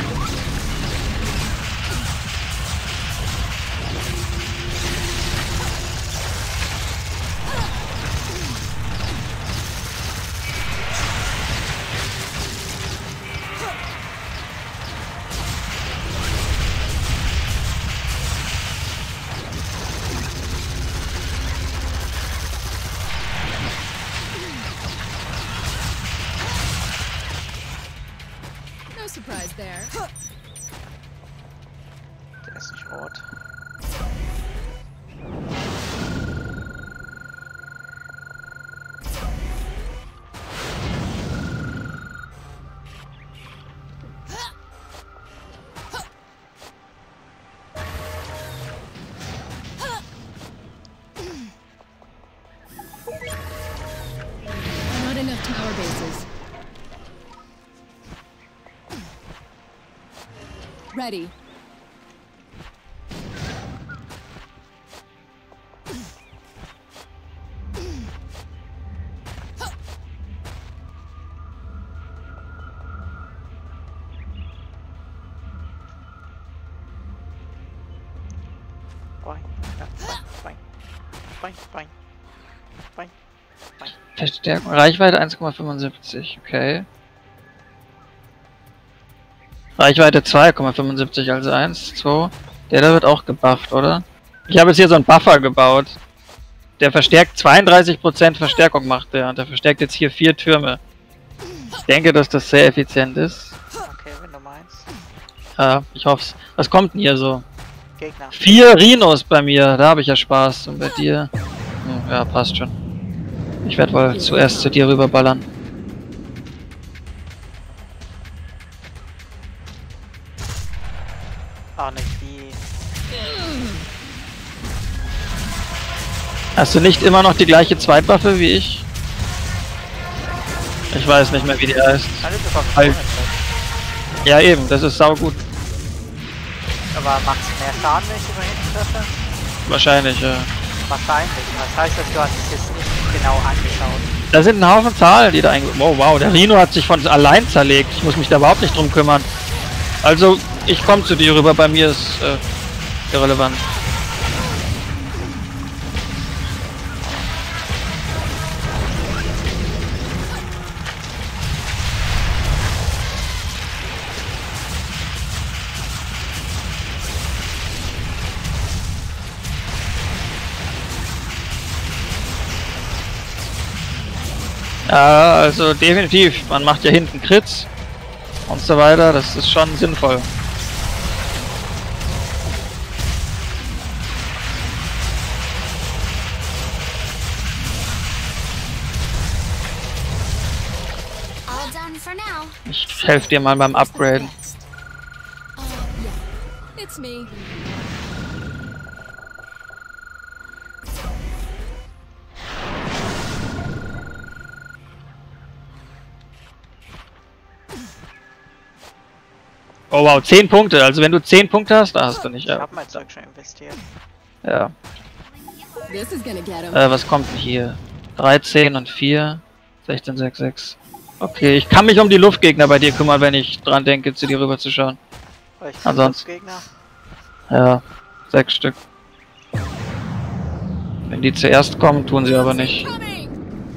[SPEAKER 3] No surprise there.
[SPEAKER 1] Der ist nicht rot.
[SPEAKER 3] Not enough tower bases. Ready.
[SPEAKER 1] Boing, ja, boing, boing, boing, boing, boing.
[SPEAKER 2] Verstärkung, Reichweite eins Komma fünfundsiebzig, okay. Reichweite zwei Komma fünfundsiebzig, also eins, zwei. Der da wird auch gebufft, oder? Ich habe jetzt hier so einen Buffer gebaut. Der verstärkt zweiunddreißig Prozent Verstärkung macht der und der verstärkt jetzt hier vier Türme. Ich denke, dass das sehr effizient ist.
[SPEAKER 1] Okay, wenn du meinst.
[SPEAKER 2] Ja, ich hoff's. Was kommt denn hier so?
[SPEAKER 1] Gegner.
[SPEAKER 2] Vier Rhinos bei mir, da habe ich ja Spaß. Und bei dir? Hm, ja, passt schon. Ich werde wohl zuerst zu dir rüberballern.
[SPEAKER 1] Auch nicht die.
[SPEAKER 2] Hast du nicht immer noch die gleiche Zweitwaffe wie ich? Ich weiß nicht mehr, wie die heißt.
[SPEAKER 1] Alle bekommen
[SPEAKER 2] Halt.
[SPEAKER 1] Bonus.
[SPEAKER 2] Ja eben, das ist saugut.
[SPEAKER 1] Aber macht es mehr Schaden, wenn ich über hinten treffe?
[SPEAKER 2] Wahrscheinlich, ja.
[SPEAKER 1] Wahrscheinlich. Das heißt, dass du hast es jetzt nicht genau angeschaut.
[SPEAKER 2] Da sind ein Haufen Zahlen, die da einge... Wow, wow, der Rhino hat sich von allein zerlegt. Ich muss mich da überhaupt nicht drum kümmern. Also, ich komme zu dir rüber, bei mir ist äh, irrelevant. Ja, also definitiv. Man macht ja hinten Crits und so weiter. Das ist schon sinnvoll.
[SPEAKER 4] All done for now.
[SPEAKER 2] Ich helfe dir mal beim Upgraden.
[SPEAKER 3] Uh, yeah. It's me.
[SPEAKER 2] Oh wow, zehn Punkte. Also wenn du zehn Punkte hast, da hast du nicht.
[SPEAKER 1] Ich
[SPEAKER 2] Ja,
[SPEAKER 1] hab mein Zeug schon investiert.
[SPEAKER 2] ja.
[SPEAKER 3] This is gonna get him.
[SPEAKER 2] Äh, was kommt denn hier? dreizehn und vier. sechzehn, sechs, sechs. Okay, ich kann mich um die Luftgegner bei dir kümmern, wenn ich dran denke, zu dir rüber zu schauen.
[SPEAKER 1] Oh, ich
[SPEAKER 2] Ansonsten-
[SPEAKER 1] Gegner.
[SPEAKER 2] Ja, sechs Stück. Wenn die zuerst kommen, tun sie aber nicht.
[SPEAKER 3] Coming!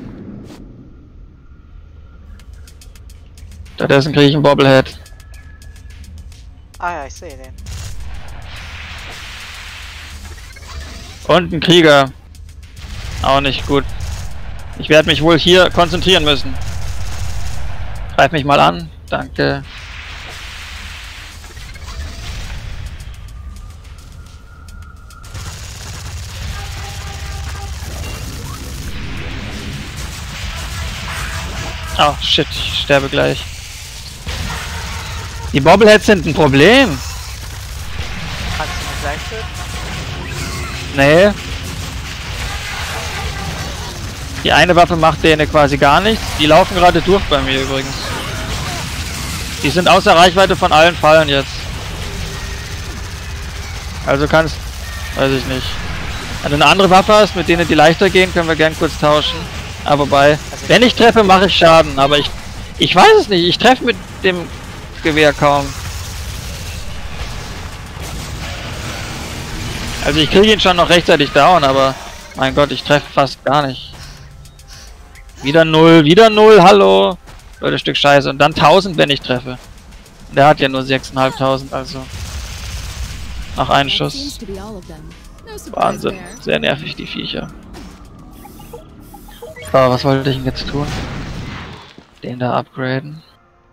[SPEAKER 2] Stattdessen kriege ich einen Bobblehead.
[SPEAKER 1] Ah ja, ich sehe den.
[SPEAKER 2] Und ein Krieger. Auch nicht gut. Ich werde mich wohl hier konzentrieren müssen. Greif mich mal an. Danke. Oh shit, ich sterbe gleich. Die Bobbleheads sind ein Problem.
[SPEAKER 1] Kannst du mir gleich töten?
[SPEAKER 2] Nee. Die eine Waffe macht denen quasi gar nichts. Die laufen gerade durch bei mir übrigens. Die sind außer Reichweite von allen Fallen jetzt. Also kannst... Weiß ich nicht. Wenn du eine andere Waffe hast, mit denen die leichter gehen, können wir gern kurz tauschen. Aber wobei... Wenn ich treffe, mache ich Schaden. Aber ich... Ich weiß es nicht. Ich treffe mit dem Gewehr kaum. Also ich kriege ihn schon noch rechtzeitig down, aber... Mein Gott, ich treffe fast gar nicht. Wieder null, wieder null, hallo. Leute, Stück Scheiße. Und dann tausend, wenn ich treffe. Der hat ja nur sechstausendfünfhundert, also. Nach einem Schuss. Wahnsinn. Sehr nervig, die Viecher. So, was wollte ich denn jetzt tun? Den da upgraden.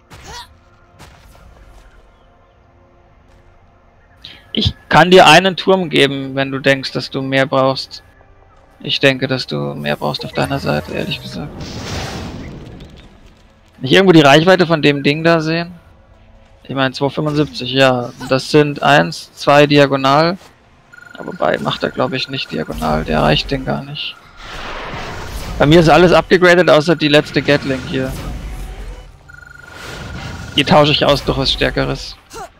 [SPEAKER 2] Ich kann dir einen Turm geben, wenn du denkst, dass du mehr brauchst. Ich denke, dass du mehr brauchst auf deiner Seite, ehrlich gesagt. Nicht irgendwo die Reichweite von dem Ding da sehen? Ich meine zweihundertfünfundsiebzig, ja. Das sind eins, zwei diagonal. Aber wobei macht er glaube ich nicht diagonal, der erreicht den gar nicht. Bei mir ist alles abgegradet, außer die letzte Gatling hier. Die tausche ich aus durch was Stärkeres.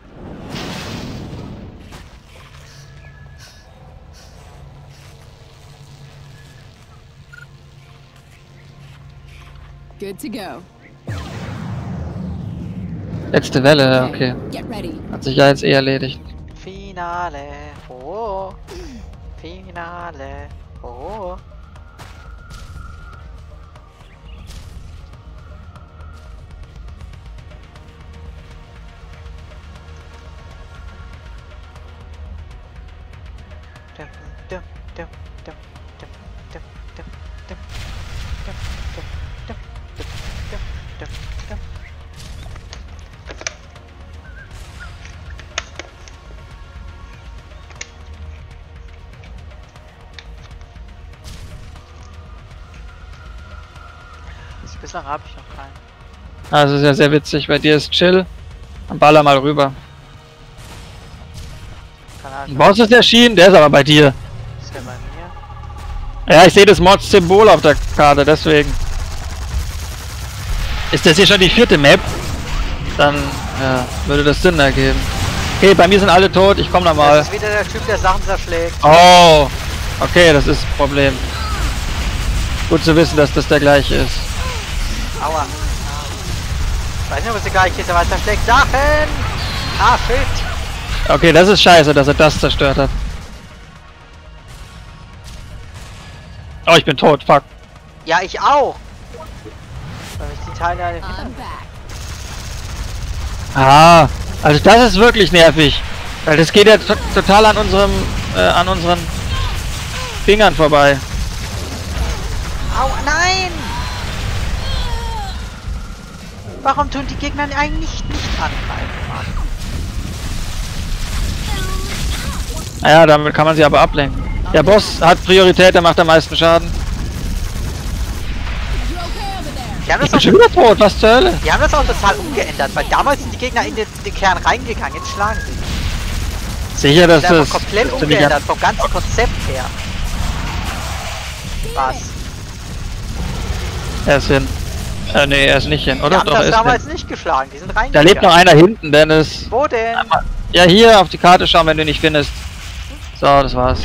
[SPEAKER 3] Good to go.
[SPEAKER 2] Letzte Welle, okay.
[SPEAKER 3] Get ready.
[SPEAKER 2] Hat sich ja jetzt eh erledigt.
[SPEAKER 1] Finale. Oh. Finale. Oh. Dum, dum, dum, dum, dum, dum, dum, dum, dum, dum, dum, dum, dum, dum. Bislang habe ich noch keinen.
[SPEAKER 2] Also ist ja sehr witzig, bei dir ist chill. Dann baller mal rüber. Ein Boss ist erschienen, der ist aber bei dir.
[SPEAKER 1] Ist der bei mir?
[SPEAKER 2] Ja, ich sehe das Mods-Symbol auf der Karte, deswegen. Ist das hier schon die vierte Map? Dann ja, würde das Sinn ergeben. Okay, bei mir sind alle tot, ich komme nochmal.
[SPEAKER 1] Das ist wieder der Typ, der Sachen zerschlägt.
[SPEAKER 2] Oh, okay, das ist ein Problem. Gut zu wissen, dass das der gleiche ist.
[SPEAKER 1] Aua. Ich weiß nicht, ob es egal ist, aber er zerschlägt Sachen. Ah, shit.
[SPEAKER 2] Okay, das ist scheiße, dass er das zerstört hat. Oh, ich bin tot, fuck.
[SPEAKER 1] Ja, ich auch. Weil ich die Teile alle
[SPEAKER 3] I'm back.
[SPEAKER 2] Ah, also das ist wirklich nervig. Weil das geht ja to total an unserem, äh, an unseren Fingern vorbei.
[SPEAKER 1] Au, nein! Warum tun die Gegner eigentlich nicht angreifen, Mann?
[SPEAKER 2] Naja, damit kann man sie aber ablenken. Der Boss hat Priorität, der macht am meisten Schaden.
[SPEAKER 1] Die haben,
[SPEAKER 2] Ich
[SPEAKER 1] das
[SPEAKER 2] bin
[SPEAKER 1] auch,
[SPEAKER 2] schon wieder tot, was zur Hölle?
[SPEAKER 1] die haben das auch total umgeändert, weil damals sind die Gegner in den, den Kern reingegangen, jetzt schlagen sie.
[SPEAKER 2] Sicher, dass
[SPEAKER 1] Das ist
[SPEAKER 2] das...
[SPEAKER 1] einfach komplett
[SPEAKER 2] dass du die
[SPEAKER 1] umgeändert, vom ganzen Konzept her. Was?
[SPEAKER 2] Er ist hin. Äh, nee, er ist nicht hin,
[SPEAKER 1] Die
[SPEAKER 2] oder?
[SPEAKER 1] haben
[SPEAKER 2] Doch, er
[SPEAKER 1] das
[SPEAKER 2] ist
[SPEAKER 1] damals
[SPEAKER 2] hin.
[SPEAKER 1] nicht geschlagen, die sind
[SPEAKER 2] Da
[SPEAKER 1] reingegangen.
[SPEAKER 2] lebt noch einer hinten, Dennis.
[SPEAKER 1] Wo denn?
[SPEAKER 2] Ja, hier auf die Karte schauen, wenn du ihn nicht findest. So, das war's.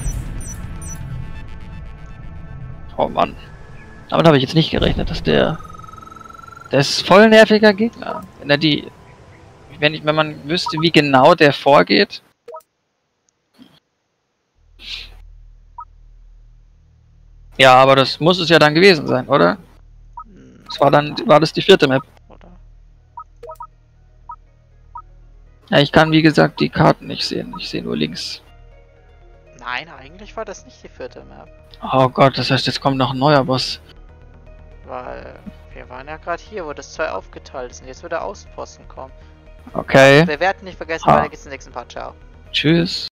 [SPEAKER 2] Oh Mann. Damit habe ich jetzt nicht gerechnet, dass der... Der ist voll nerviger Gegner. Wenn er die... Wenn ich, wenn man wüsste, wie genau der vorgeht. Ja, aber das muss es ja dann gewesen sein, oder? Das war dann, war das die vierte Map.
[SPEAKER 1] Oder?
[SPEAKER 2] Ja, ich kann wie gesagt die Karten nicht sehen. Ich sehe nur links.
[SPEAKER 1] Nein, eigentlich war das nicht die vierte Map.
[SPEAKER 2] Oh Gott, das heißt, jetzt kommt noch ein neuer Boss.
[SPEAKER 1] Weil wir Wir waren ja gerade hier, wo das zwei aufgeteilt ist. Und jetzt wird der Außenposten kommen.
[SPEAKER 2] Okay.
[SPEAKER 1] Wir werden nicht vergessen,
[SPEAKER 2] Ha.
[SPEAKER 1] weiter geht's im nächsten Part. Ciao.
[SPEAKER 2] Tschüss.